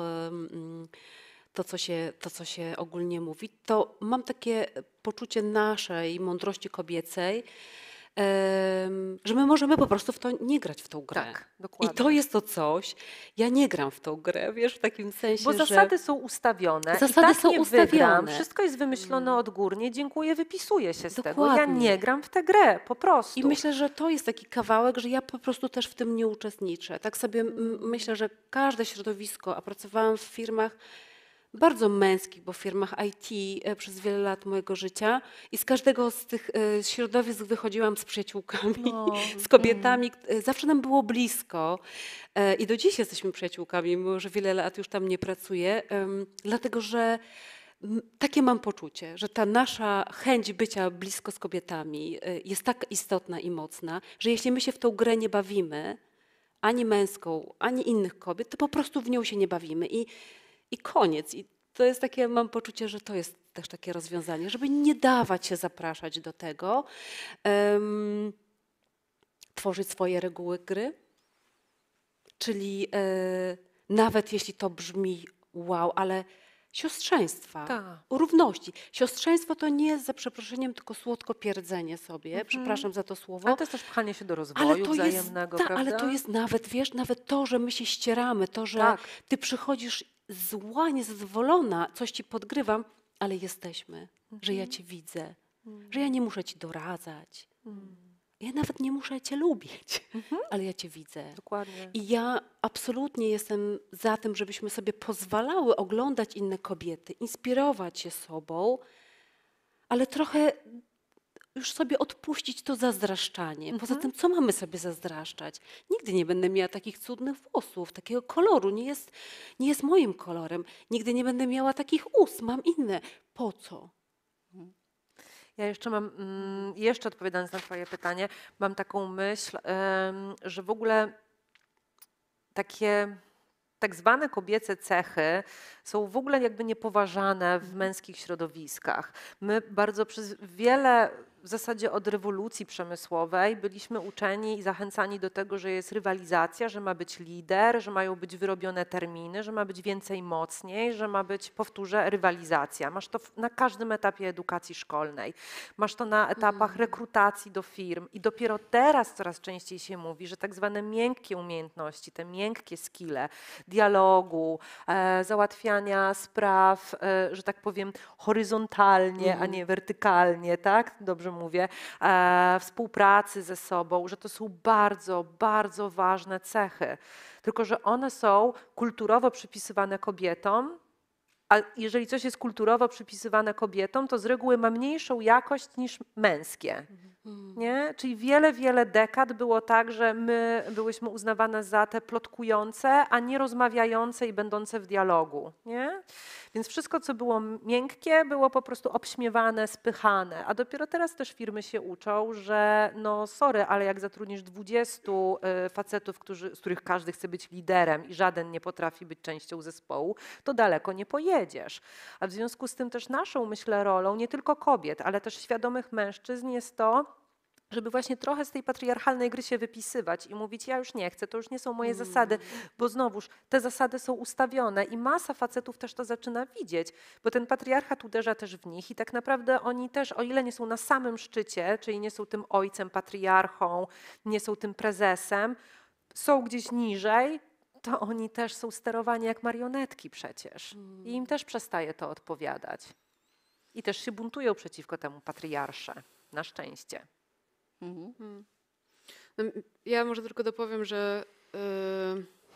to, co się ogólnie mówi, to mam takie poczucie naszej mądrości kobiecej, że my możemy po prostu w to nie grać w tą grę. Tak, dokładnie. I to jest to coś, ja nie gram w tą grę, wiesz, w takim sensie, Bo że... zasady są ustawione. Zasady i tak są nie ustawione. Wygram. Wszystko jest wymyślone odgórnie. Dziękuję, wypisuję się z tego. Ja Dokładnie. nie gram w tę grę, po prostu. I myślę, że to jest taki kawałek, że ja po prostu też w tym nie uczestniczę. Tak sobie myślę, że każde środowisko, a pracowałam w firmach bardzo męskich, bo w firmach IT przez wiele lat mojego życia i z każdego z tych środowisk wychodziłam z przyjaciółkami, z kobietami. Zawsze nam było blisko i do dziś jesteśmy przyjaciółkami, mimo że wiele lat już tam nie pracuję, dlatego że takie mam poczucie, że ta nasza chęć bycia blisko z kobietami jest tak istotna i mocna, że jeśli my się w tą grę nie bawimy, ani męską, ani innych kobiet, to po prostu w nią się nie bawimy i koniec. I to jest takie, mam poczucie, że to jest też takie rozwiązanie, żeby nie dawać się zapraszać do tego, tworzyć swoje reguły gry, czyli nawet jeśli to brzmi wow, ale siostrzeństwa, Tak. równości. Siostrzeństwo to nie jest za przeproszeniem tylko słodko pierdzenie sobie, przepraszam za to słowo. Ale to jest też pchanie się do rozwoju wzajemnego, tak, prawda? ale to jest nawet, wiesz, nawet to, że my się ścieramy, to, że Tak. ty przychodzisz zła, niezadowolona, coś ci podgrywam, ale jesteśmy, że ja cię widzę, że ja nie muszę ci doradzać. Ja nawet nie muszę cię lubić, ale ja cię widzę. Dokładnie. I ja absolutnie jestem za tym, żebyśmy sobie pozwalały oglądać inne kobiety, inspirować się sobą, ale trochę już sobie odpuścić to zazdraszczanie. Poza tym, co mamy sobie zazdraszczać? Nigdy nie będę miała takich cudnych włosów, takiego koloru, nie jest moim kolorem. Nigdy nie będę miała takich ust, mam inne. Po co? Ja jeszcze mam, jeszcze odpowiadając na twoje pytanie, mam taką myśl, że w ogóle takie tak zwane kobiece cechy są w ogóle jakby niepoważane w męskich środowiskach. My bardzo przez wiele, w zasadzie od rewolucji przemysłowej, byliśmy uczeni i zachęcani do tego, że jest rywalizacja, że ma być lider, że mają być wyrobione terminy, że ma być więcej, mocniej, że ma być, powtórzę, rywalizacja. Masz to na każdym etapie edukacji szkolnej. Masz to na etapach rekrutacji do firm i dopiero teraz coraz częściej się mówi, że tak zwane miękkie umiejętności, te miękkie skille dialogu, załatwiania spraw, że tak powiem, horyzontalnie, a nie wertykalnie, tak? Dobrze mówię, współpracy ze sobą, że to są bardzo, bardzo ważne cechy. Tylko że one są kulturowo przypisywane kobietom, a jeżeli coś jest kulturowo przypisywane kobietom, to z reguły ma mniejszą jakość niż męskie. Nie? Czyli wiele, wiele dekad było tak, że my byłyśmy uznawane za te plotkujące, a nie rozmawiające i będące w dialogu. Nie? Więc wszystko, co było miękkie, było po prostu obśmiewane, spychane. A dopiero teraz też firmy się uczą, że no sorry, ale jak zatrudnisz 20 facetów, z których każdy chce być liderem i żaden nie potrafi być częścią zespołu, to daleko nie pojedziesz. A w związku z tym też naszą, myślę, rolą nie tylko kobiet, ale też świadomych mężczyzn jest to, żeby właśnie trochę z tej patriarchalnej gry się wypisywać i mówić, ja już nie chcę, to już nie są moje zasady, bo znowuż te zasady są ustawione i masa facetów też to zaczyna widzieć, bo ten patriarchat uderza też w nich i tak naprawdę oni też, o ile nie są na samym szczycie, czyli nie są tym ojcem, patriarchą, nie są tym prezesem, są gdzieś niżej, to oni też są sterowani jak marionetki przecież i im też przestaje to odpowiadać. I też się buntują przeciwko temu patriarsze, na szczęście. No, ja może tylko dopowiem, że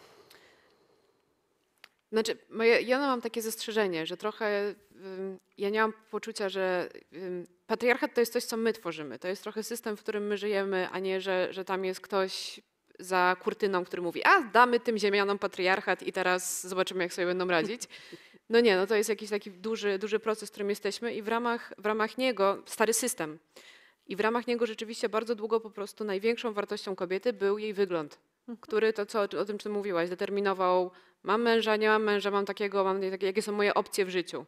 Znaczy, ja mam takie zastrzeżenie, że trochę ja nie mam poczucia, że patriarchat to jest coś, co my tworzymy. To jest trochę system, w którym my żyjemy, a nie, że tam jest ktoś za kurtyną, który mówi, a damy tym ziemianom patriarchat i teraz zobaczymy, jak sobie będą radzić. No nie, no to jest jakiś taki duży proces, w którym jesteśmy i w ramach niego, stary system, i w ramach niego rzeczywiście bardzo długo po prostu największą wartością kobiety był jej wygląd, który to, o tym, czym mówiłaś, determinował, mam męża, nie mam męża, mam takiego, jakie są moje opcje w życiu.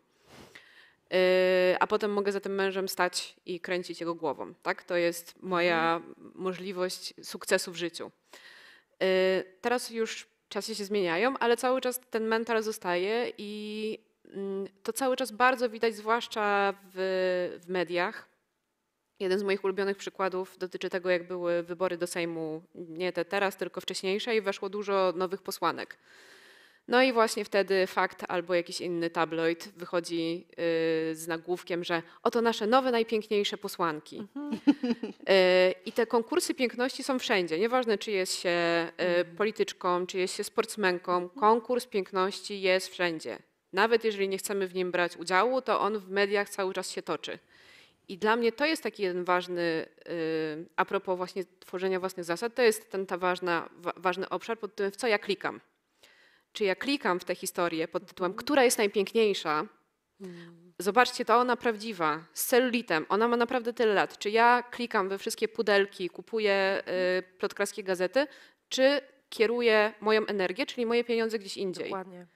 A potem mogę za tym mężem stać i kręcić jego głową. Tak? To jest moja możliwość sukcesu w życiu. Teraz już czasy się zmieniają, ale cały czas ten mental zostaje i to cały czas bardzo widać, zwłaszcza w mediach. Jeden z moich ulubionych przykładów dotyczy tego, jak były wybory do Sejmu, nie te teraz, tylko wcześniejsze i weszło dużo nowych posłanek. No i właśnie wtedy Fakt albo jakiś inny tabloid wychodzi z nagłówkiem, że oto nasze nowe, najpiękniejsze posłanki. I te konkursy piękności są wszędzie. Nieważne, czy jest się polityczką, czy jest się sportsmenką, konkurs piękności jest wszędzie. Nawet jeżeli nie chcemy w nim brać udziału, to on w mediach cały czas się toczy. I dla mnie to jest taki jeden ważny, a propos właśnie tworzenia własnych zasad, to jest ten ważny obszar pod tym, w co ja klikam. Czy ja klikam w tę historię pod tytułem, która jest najpiękniejsza, zobaczcie, to ona prawdziwa, z celulitem, ona ma naprawdę tyle lat. Czy ja klikam we wszystkie pudelki, kupuję plotkarskie gazety, czy kieruję moją energię, czyli moje pieniądze gdzieś indziej. Dokładnie.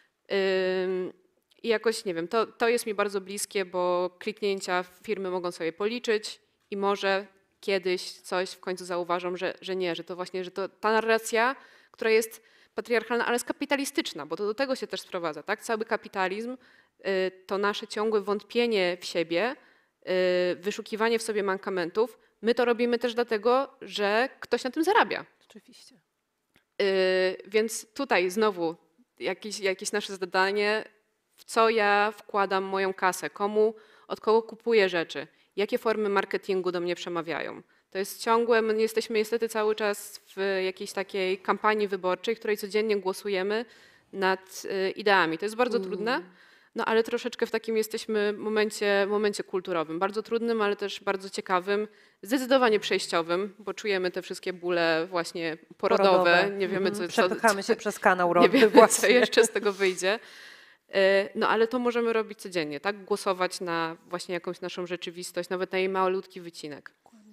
I jakoś, nie wiem, to jest mi bardzo bliskie, bo kliknięcia firmy mogą sobie policzyć i może kiedyś coś w końcu zauważą, że nie, że to właśnie, że to ta narracja, która jest patriarchalna, ale jest kapitalistyczna, bo to do tego się też sprowadza, tak? Cały kapitalizm to nasze ciągłe wątpienie w siebie, wyszukiwanie w sobie mankamentów. My to robimy też dlatego, że ktoś na tym zarabia. Oczywiście. Więc tutaj znowu jakieś nasze zadanie, w co ja wkładam moją kasę, od kogo kupuję rzeczy, jakie formy marketingu do mnie przemawiają. To jest ciągłe, my jesteśmy niestety cały czas w jakiejś takiej kampanii wyborczej, w której codziennie głosujemy nad ideami. To jest bardzo trudne, no ale troszeczkę w takim jesteśmy momencie kulturowym. Bardzo trudnym, ale też bardzo ciekawym, zdecydowanie przejściowym, bo czujemy te wszystkie bóle właśnie porodowe. Nie wiemy, Przepychamy się przez kanał nie rodny wiemy, właśnie. co jeszcze z tego wyjdzie. No ale to możemy robić codziennie, tak? Głosować na właśnie jakąś naszą rzeczywistość, nawet na jej malutki wycinek.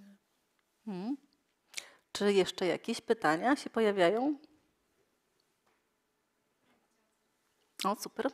Czy jeszcze jakieś pytania się pojawiają? O, super.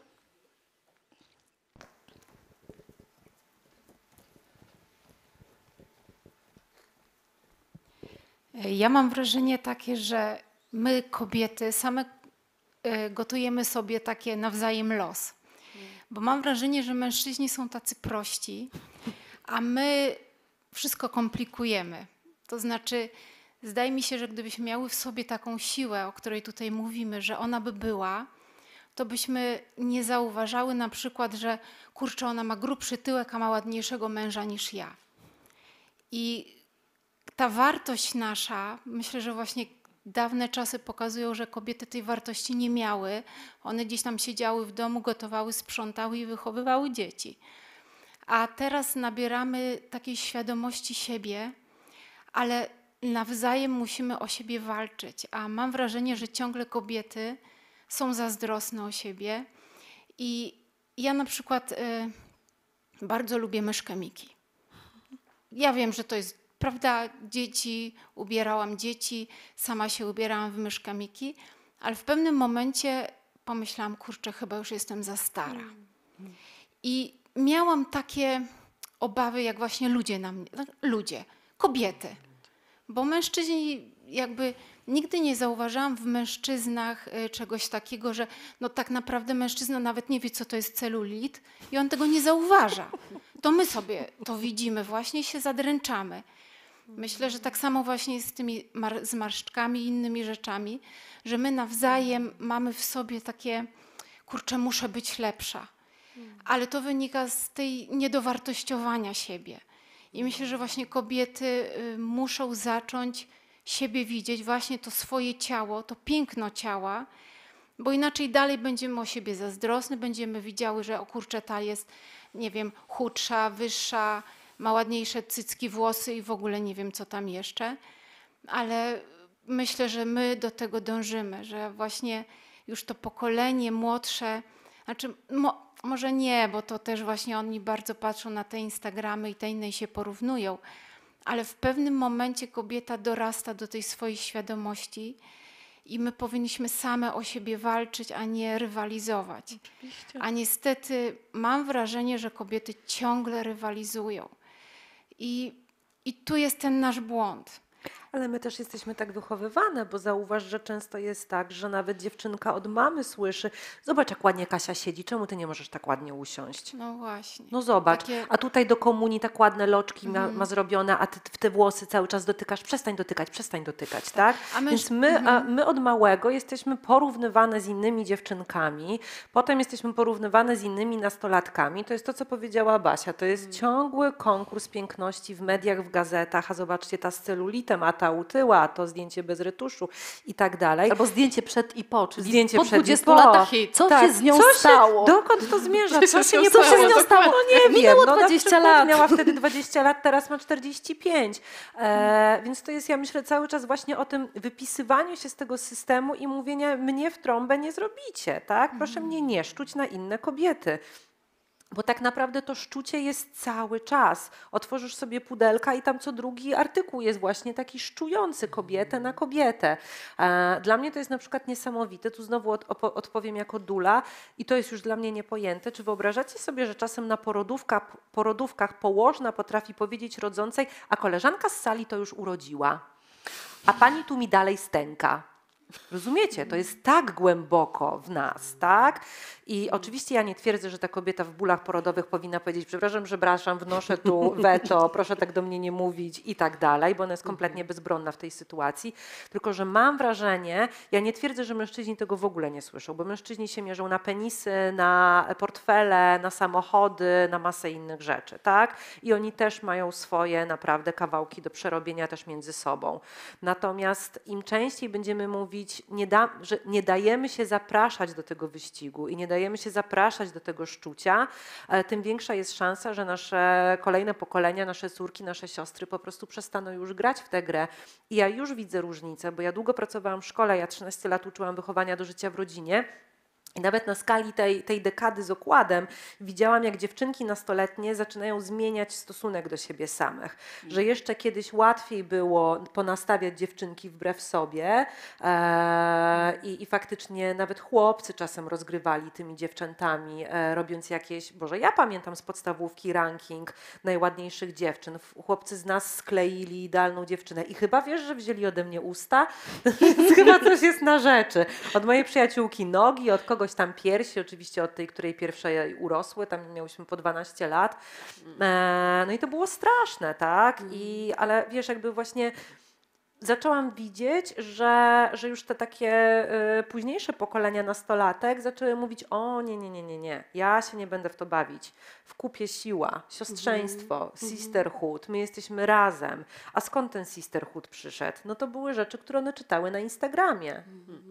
Ja mam wrażenie takie, że my kobiety same gotujemy sobie takie nawzajem los. Bo mam wrażenie, że mężczyźni są tacy prości, a my wszystko komplikujemy. To znaczy, zdaje mi się, że gdybyśmy miały w sobie taką siłę, o której tutaj mówimy, że ona by była, to byśmy nie zauważały na przykład, że kurczę, ona ma grubszy tyłek, a ma ładniejszego męża niż ja. I ta wartość nasza, myślę, że właśnie dawne czasy pokazują, że kobiety tej wartości nie miały. One gdzieś tam siedziały w domu, gotowały, sprzątały i wychowywały dzieci. A teraz nabieramy takiej świadomości siebie, ale nawzajem musimy o siebie walczyć. A mam wrażenie, że ciągle kobiety są zazdrosne o siebie. I ja na przykład bardzo lubię myszkę Miki. Ja wiem, że to jest prawda, ubierałam dzieci, sama się ubierałam w myszkę Miki, ale w pewnym momencie pomyślałam, kurczę, chyba już jestem za stara. I miałam takie obawy, jak właśnie kobiety, bo mężczyźni jakby nigdy nie zauważyłam w mężczyznach czegoś takiego, że no tak naprawdę mężczyzna nawet nie wie, co to jest celulit i on tego nie zauważa. To my sobie to widzimy, właśnie się zadręczamy. Myślę, że tak samo właśnie jest z tymi zmarszczkami i innymi rzeczami, że my nawzajem mamy w sobie takie, kurczę, muszę być lepsza. Ale to wynika z tej niedowartościowania siebie. I myślę, że właśnie kobiety muszą zacząć siebie widzieć, właśnie to swoje ciało, to piękno ciała Bo inaczej dalej będziemy o siebie zazdrosne, będziemy widziały, że o kurczę, ta jest, nie wiem, chudsza, wyższa, ma ładniejsze cycki, włosy i w ogóle nie wiem, co tam jeszcze. Ale myślę, że my do tego dążymy, że właśnie już to pokolenie młodsze, znaczy może nie, bo to też właśnie oni bardzo patrzą na te Instagramy i te inne i się porównują, ale w pewnym momencie kobieta dorasta do tej swojej świadomości i my powinniśmy same o siebie walczyć, a nie rywalizować. Oczywiście. A niestety mam wrażenie, że kobiety ciągle rywalizują. I tu jest ten nasz błąd. Ale my też jesteśmy tak wychowywane, bo zauważ, że często jest tak, że nawet dziewczynka od mamy słyszy: zobacz, jak ładnie Kasia siedzi, czemu ty nie możesz tak ładnie usiąść? No właśnie. No zobacz, Takie- a tutaj do komunii tak ładne loczki ma zrobione, a ty w te włosy cały czas dotykasz, przestań dotykać, tak? A my- Więc my od małego jesteśmy porównywane z innymi dziewczynkami, potem jesteśmy porównywane z innymi nastolatkami. To jest to, co powiedziała Basia, to jest ciągły konkurs piękności w mediach, w gazetach, a zobaczcie, ta z celulitem, a ta utyła, a to zdjęcie bez retuszu i tak dalej. Albo zdjęcie przed i po, czyli Zdjęcie po przed i 20 po. latach. Hit. Co Tak, się z nią co stało? Dokąd to zmierza? Co się nie stało? stało? Co się z nią stało? No nie wiem. Minęło No, na 20 przykład lat. Miała wtedy 20 lat, teraz ma 45. Więc to jest, ja myślę, cały czas właśnie o tym wypisywaniu się z tego systemu i mówienia: mnie w trąbę nie zrobicie, tak? Proszę mnie nie szczuć na inne kobiety. Bo tak naprawdę to szczucie jest cały czas. Otworzysz sobie pudelka i tam co drugi artykuł jest właśnie taki szczujący kobietę na kobietę. Dla mnie to jest na przykład niesamowite. Tu znowu odpowiem jako dula i to jest już dla mnie niepojęte. Czy wyobrażacie sobie, że czasem na porodówkach położna potrafi powiedzieć rodzącej: a koleżanka z sali to już urodziła, a pani tu mi dalej stęka. Rozumiecie? To jest tak głęboko w nas, tak? I oczywiście ja nie twierdzę, że ta kobieta w bólach porodowych powinna powiedzieć: przepraszam, wnoszę tu weto, proszę tak do mnie nie mówić i tak dalej, bo ona jest kompletnie bezbronna w tej sytuacji. Tylko że mam wrażenie, ja nie twierdzę, że mężczyźni tego w ogóle nie słyszą, bo mężczyźni się mierzą na penisy, na portfele, na samochody, na masę innych rzeczy, tak? I oni też mają swoje naprawdę kawałki do przerobienia też między sobą. Natomiast im częściej będziemy mówić, że nie dajemy się zapraszać do tego wyścigu i nie dajemy się zapraszać do tego szczucia, tym większa jest szansa, że nasze kolejne pokolenia, nasze córki, nasze siostry po prostu przestaną już grać w tę grę. I ja już widzę różnicę, bo ja długo pracowałam w szkole, ja 13 lat uczyłam wychowania do życia w rodzinie. I nawet na skali tej dekady z okładem widziałam, jak dziewczynki nastoletnie zaczynają zmieniać stosunek do siebie samych. Że jeszcze kiedyś łatwiej było ponastawiać dziewczynki wbrew sobie i faktycznie nawet chłopcy czasem rozgrywali tymi dziewczętami, robiąc jakieś, Boże, ja pamiętam z podstawówki ranking najładniejszych dziewczyn. Chłopcy z nas skleili idealną dziewczynę i chyba wiesz, że wzięli ode mnie usta? Chyba coś jest na rzeczy. Od mojej przyjaciółki nogi, od kogoś tam piersi, oczywiście od tej, której pierwsze urosły, tam miałyśmy po 12 lat. No i to było straszne, tak? Ale wiesz, jakby właśnie zaczęłam widzieć, że już te takie późniejsze pokolenia nastolatek zaczęły mówić: o nie, ja się nie będę w to bawić. W kupie siła, siostrzeństwo, sisterhood, my jesteśmy razem. A skąd ten sisterhood przyszedł? No to były rzeczy, które one czytały na Instagramie.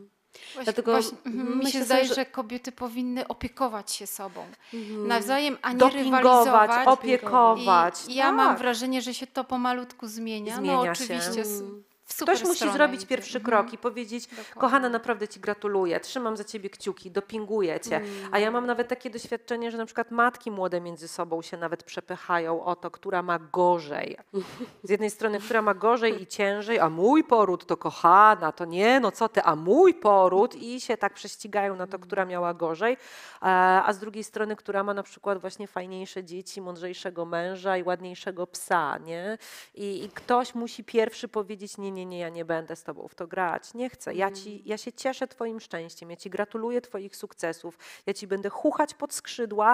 Dlatego mi myślę się sobie, zdaje, że- że kobiety powinny opiekować się sobą nawzajem, a nie Dopingować, rywalizować. opiekować. I ja mam Tak. wrażenie, że się to pomalutku zmienia. Zmienia no się. oczywiście w super Ktoś musi stronę zrobić idzie. pierwszy krok i powiedzieć: kochana, naprawdę ci gratuluję, trzymam za ciebie kciuki, dopinguję cię. A ja mam nawet takie doświadczenie, że na przykład matki młode między sobą się nawet przepychają o to, która ma gorzej. Z jednej strony, która ma gorzej i ciężej, a mój poród to kochana, to nie, no co ty, a mój poród, i się tak prześcigają na to, która miała gorzej, a z drugiej strony, która ma na przykład właśnie fajniejsze dzieci, mądrzejszego męża i ładniejszego psa, nie? I ktoś musi pierwszy powiedzieć: nie, ja nie będę z tobą w to grać, nie chcę. Ja się cieszę twoim szczęściem, ja ci gratuluję twoich sukcesów, ja ci będę chuchać pod skrzydła,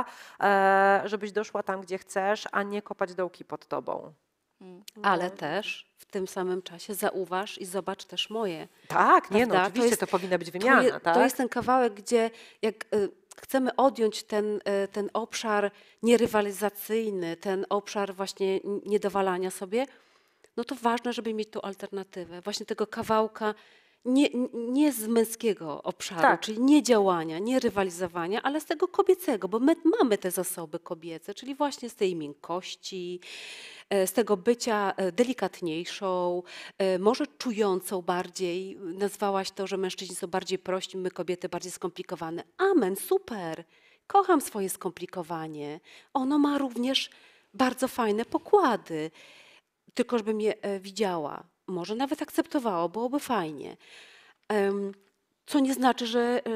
żebyś doszła tam, gdzie chcesz, a nie kopać dołki pod tobą. Ale też w tym samym czasie zauważ i zobacz też moje. Tak, nie, no Prawda? oczywiście to powinna być wymiana, tak? To jest ten kawałek, gdzie jak chcemy odjąć ten obszar nierywalizacyjny, ten obszar właśnie niedowalania sobie, no to ważne, żeby mieć tu alternatywę. Właśnie tego kawałka nie z męskiego obszaru, Tak. czyli nie działania, nie rywalizowania, ale z tego kobiecego, bo my mamy te zasoby kobiece, czyli właśnie z tej miękkości, z tego bycia delikatniejszą, może czującą bardziej. Nazwałaś to, że mężczyźni są bardziej prości, my kobiety bardziej skomplikowane. Amen, super. Kocham swoje skomplikowanie. Ono ma również bardzo fajne pokłady. Tylko żebym je widziała, może nawet akceptowała, byłoby fajnie. Co nie znaczy,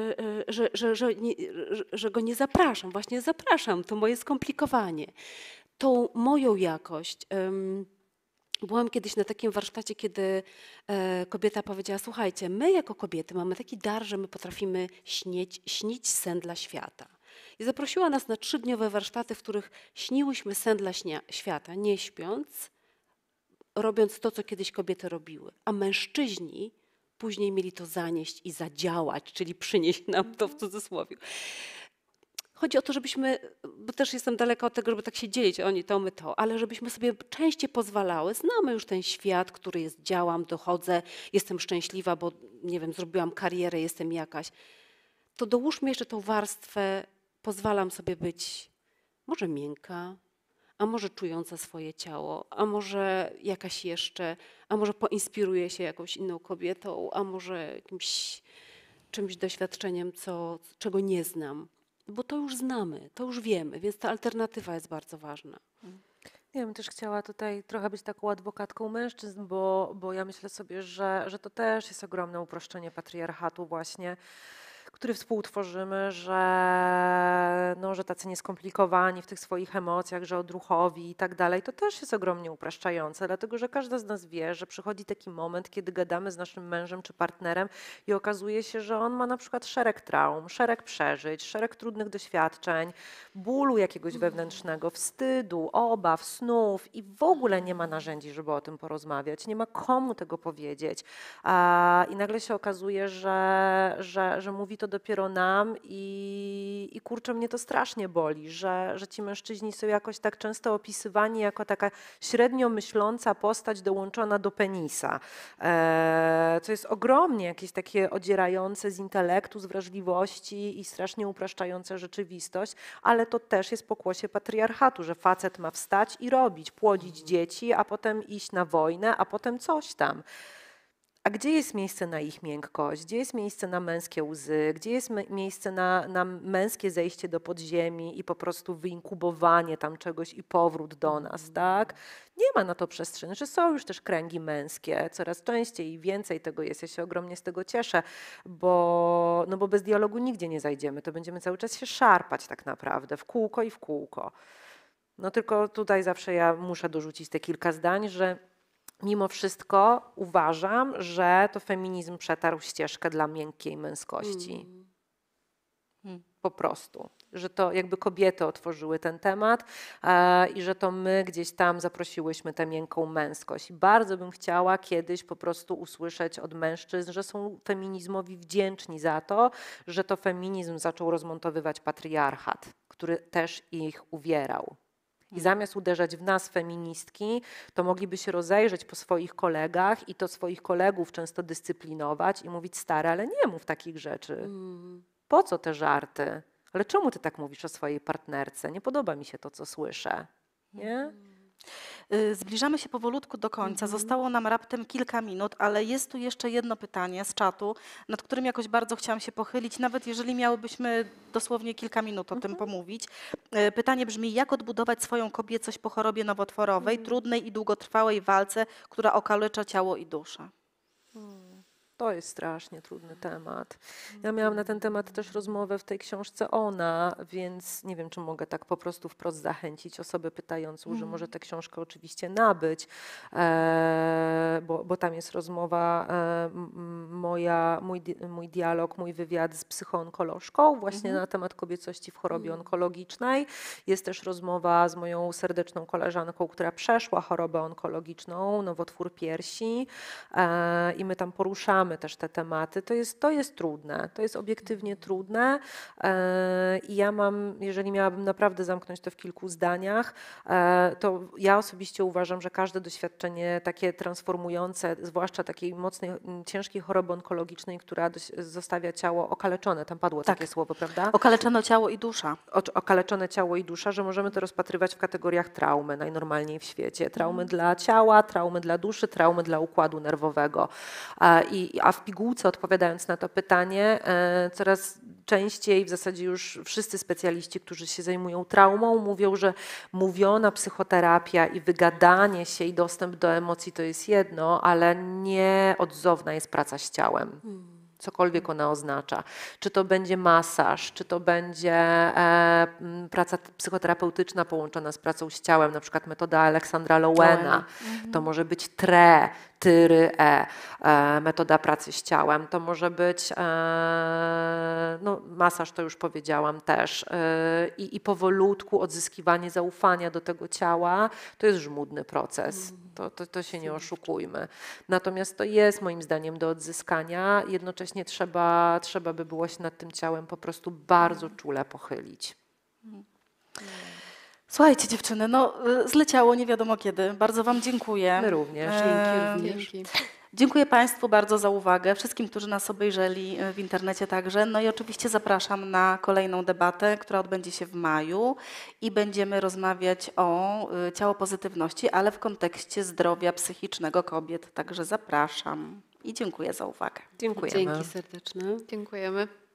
że go nie zapraszam. Właśnie zapraszam, to moje skomplikowanie. Tą moją jakość. Byłam kiedyś na takim warsztacie, kiedy kobieta powiedziała, słuchajcie, my jako kobiety mamy taki dar, że my potrafimy śnić sen dla świata. I zaprosiła nas na 3-dniowe warsztaty, w których śniłyśmy sen dla świata, nie śpiąc, robiąc to, co kiedyś kobiety robiły. A mężczyźni później mieli to zanieść i zadziałać, czyli przynieść nam to w cudzysłowie. Chodzi o to, żebyśmy, bo też jestem daleka od tego, żeby tak się dzielić, oni to, my to, ale żebyśmy sobie częściej pozwalały. Znamy już ten świat, który jest, działam, dochodzę, jestem szczęśliwa, bo nie wiem, zrobiłam karierę, jestem jakaś. To dołóżmy jeszcze tą warstwę, pozwalam sobie być może miękka, a może czująca swoje ciało, a może jakaś jeszcze, a może poinspiruję się jakąś inną kobietą, a może jakimś czymś doświadczeniem, czego nie znam. Bo to już znamy, to już wiemy, więc ta alternatywa jest bardzo ważna. Ja bym też chciała tutaj trochę być taką adwokatką mężczyzn, bo ja myślę sobie, że to też jest ogromne uproszczenie patriarchatu właśnie, który współtworzymy, że tacy nieskomplikowani w tych swoich emocjach, że odruchowi i tak dalej, to też jest ogromnie upraszczające, dlatego że każda z nas wie, że przychodzi taki moment, kiedy gadamy z naszym mężem czy partnerem i okazuje się, że on ma na przykład szereg traum, szereg przeżyć, szereg trudnych doświadczeń, bólu jakiegoś wewnętrznego, wstydu, obaw, snów i w ogóle nie ma narzędzi, żeby o tym porozmawiać, nie ma komu tego powiedzieć. I nagle się okazuje, że mówi to dopiero nam i kurczę, mnie to strasznie boli, że ci mężczyźni są jakoś tak często opisywani jako taka średnio myśląca postać dołączona do penisa, co jest ogromnie jakieś takie odzierające z intelektu, z wrażliwości i strasznie upraszczające rzeczywistość, ale to też jest pokłosie patriarchatu, że facet ma wstać i robić, płodzić dzieci, a potem iść na wojnę, a potem coś tam. A gdzie jest miejsce na ich miękkość? Gdzie jest miejsce na męskie łzy? Gdzie jest miejsce na męskie zejście do podziemi i po prostu wyinkubowanie tam czegoś i powrót do nas, tak? Nie ma na to przestrzeni, że są już też kręgi męskie, coraz częściej i więcej tego jest. Ja się ogromnie z tego cieszę, bo bez dialogu nigdzie nie zajdziemy. To będziemy cały czas się szarpać tak naprawdę, w kółko i w kółko. No tylko tutaj zawsze ja muszę dorzucić te kilka zdań, że mimo wszystko uważam, że to feminizm przetarł ścieżkę dla miękkiej męskości. Po prostu. Że to jakby kobiety otworzyły ten temat i że to my gdzieś tam zaprosiłyśmy tę miękką męskość. I bardzo bym chciała kiedyś po prostu usłyszeć od mężczyzn, że są feminizmowi wdzięczni za to, że to feminizm zaczął rozmontowywać patriarchat, który też ich uwierał. I zamiast uderzać w nas, feministki, to mogliby się rozejrzeć po swoich kolegach i to swoich kolegów często dyscyplinować i mówić, stary, ale nie mów takich rzeczy. Po co te żarty? Ale czemu ty tak mówisz o swojej partnerce? Nie podoba mi się to, co słyszę. Nie? Zbliżamy się powolutku do końca. Zostało nam raptem kilka minut, ale jest tu jeszcze jedno pytanie z czatu, nad którym jakoś bardzo chciałam się pochylić, nawet jeżeli miałybyśmy dosłownie kilka minut o tym pomówić. Pytanie brzmi, jak odbudować swoją kobiecość po chorobie nowotworowej, trudnej i długotrwałej walce, która okalecza ciało i duszę? To jest strasznie trudny temat. Ja miałam na ten temat też rozmowę w tej książce Ona, więc nie wiem, czy mogę tak po prostu wprost zachęcić osobę pytającą, że może tę książkę oczywiście nabyć, bo tam jest rozmowa, mój dialog, mój wywiad z psychoonkolożką właśnie na temat kobiecości w chorobie onkologicznej. Jest też rozmowa z moją serdeczną koleżanką, która przeszła chorobę onkologiczną, nowotwór piersi i my tam poruszamy też te tematy. To jest trudne, to jest obiektywnie trudne i ja jeżeli miałabym naprawdę zamknąć to w kilku zdaniach, to ja osobiście uważam, że każde doświadczenie takie transformujące, zwłaszcza takiej mocnej, ciężkiej choroby onkologicznej, która zostawia ciało okaleczone. Tam padło takie słowo, prawda? Okaleczono ciało i dusza. Okaleczone ciało i dusza, że możemy to rozpatrywać w kategoriach traumy najnormalniej w świecie. Traumy dla ciała, traumy dla duszy, traumy dla układu nerwowego. A w pigułce, odpowiadając na to pytanie, coraz częściej w zasadzie już wszyscy specjaliści, którzy się zajmują traumą, mówią, że mówiona psychoterapia i wygadanie się i dostęp do emocji to jest jedno, ale nieodzowna jest praca z ciałem. Cokolwiek ona oznacza. Czy to będzie masaż, czy to będzie praca psychoterapeutyczna połączona z pracą z ciałem, na przykład metoda Aleksandra Lowena. To może być TRE, TYRE, metoda pracy z ciałem. To może być masaż, to już powiedziałam też. I powolutku odzyskiwanie zaufania do tego ciała, to jest żmudny proces. To się nie oszukujmy. Natomiast to jest moim zdaniem do odzyskania. Jednocześnie trzeba by było się nad tym ciałem po prostu bardzo czule pochylić. Słuchajcie dziewczyny, zleciało nie wiadomo kiedy. Bardzo wam dziękuję. My również. Dzięki. Dziękuję Państwu bardzo za uwagę, wszystkim, którzy nas obejrzeli w internecie także. No i oczywiście zapraszam na kolejną debatę, która odbędzie się w maju i będziemy rozmawiać o ciałopozytywności, ale w kontekście zdrowia psychicznego kobiet. Także zapraszam i dziękuję za uwagę. Dziękujemy. Dzięki serdeczne. Dziękujemy.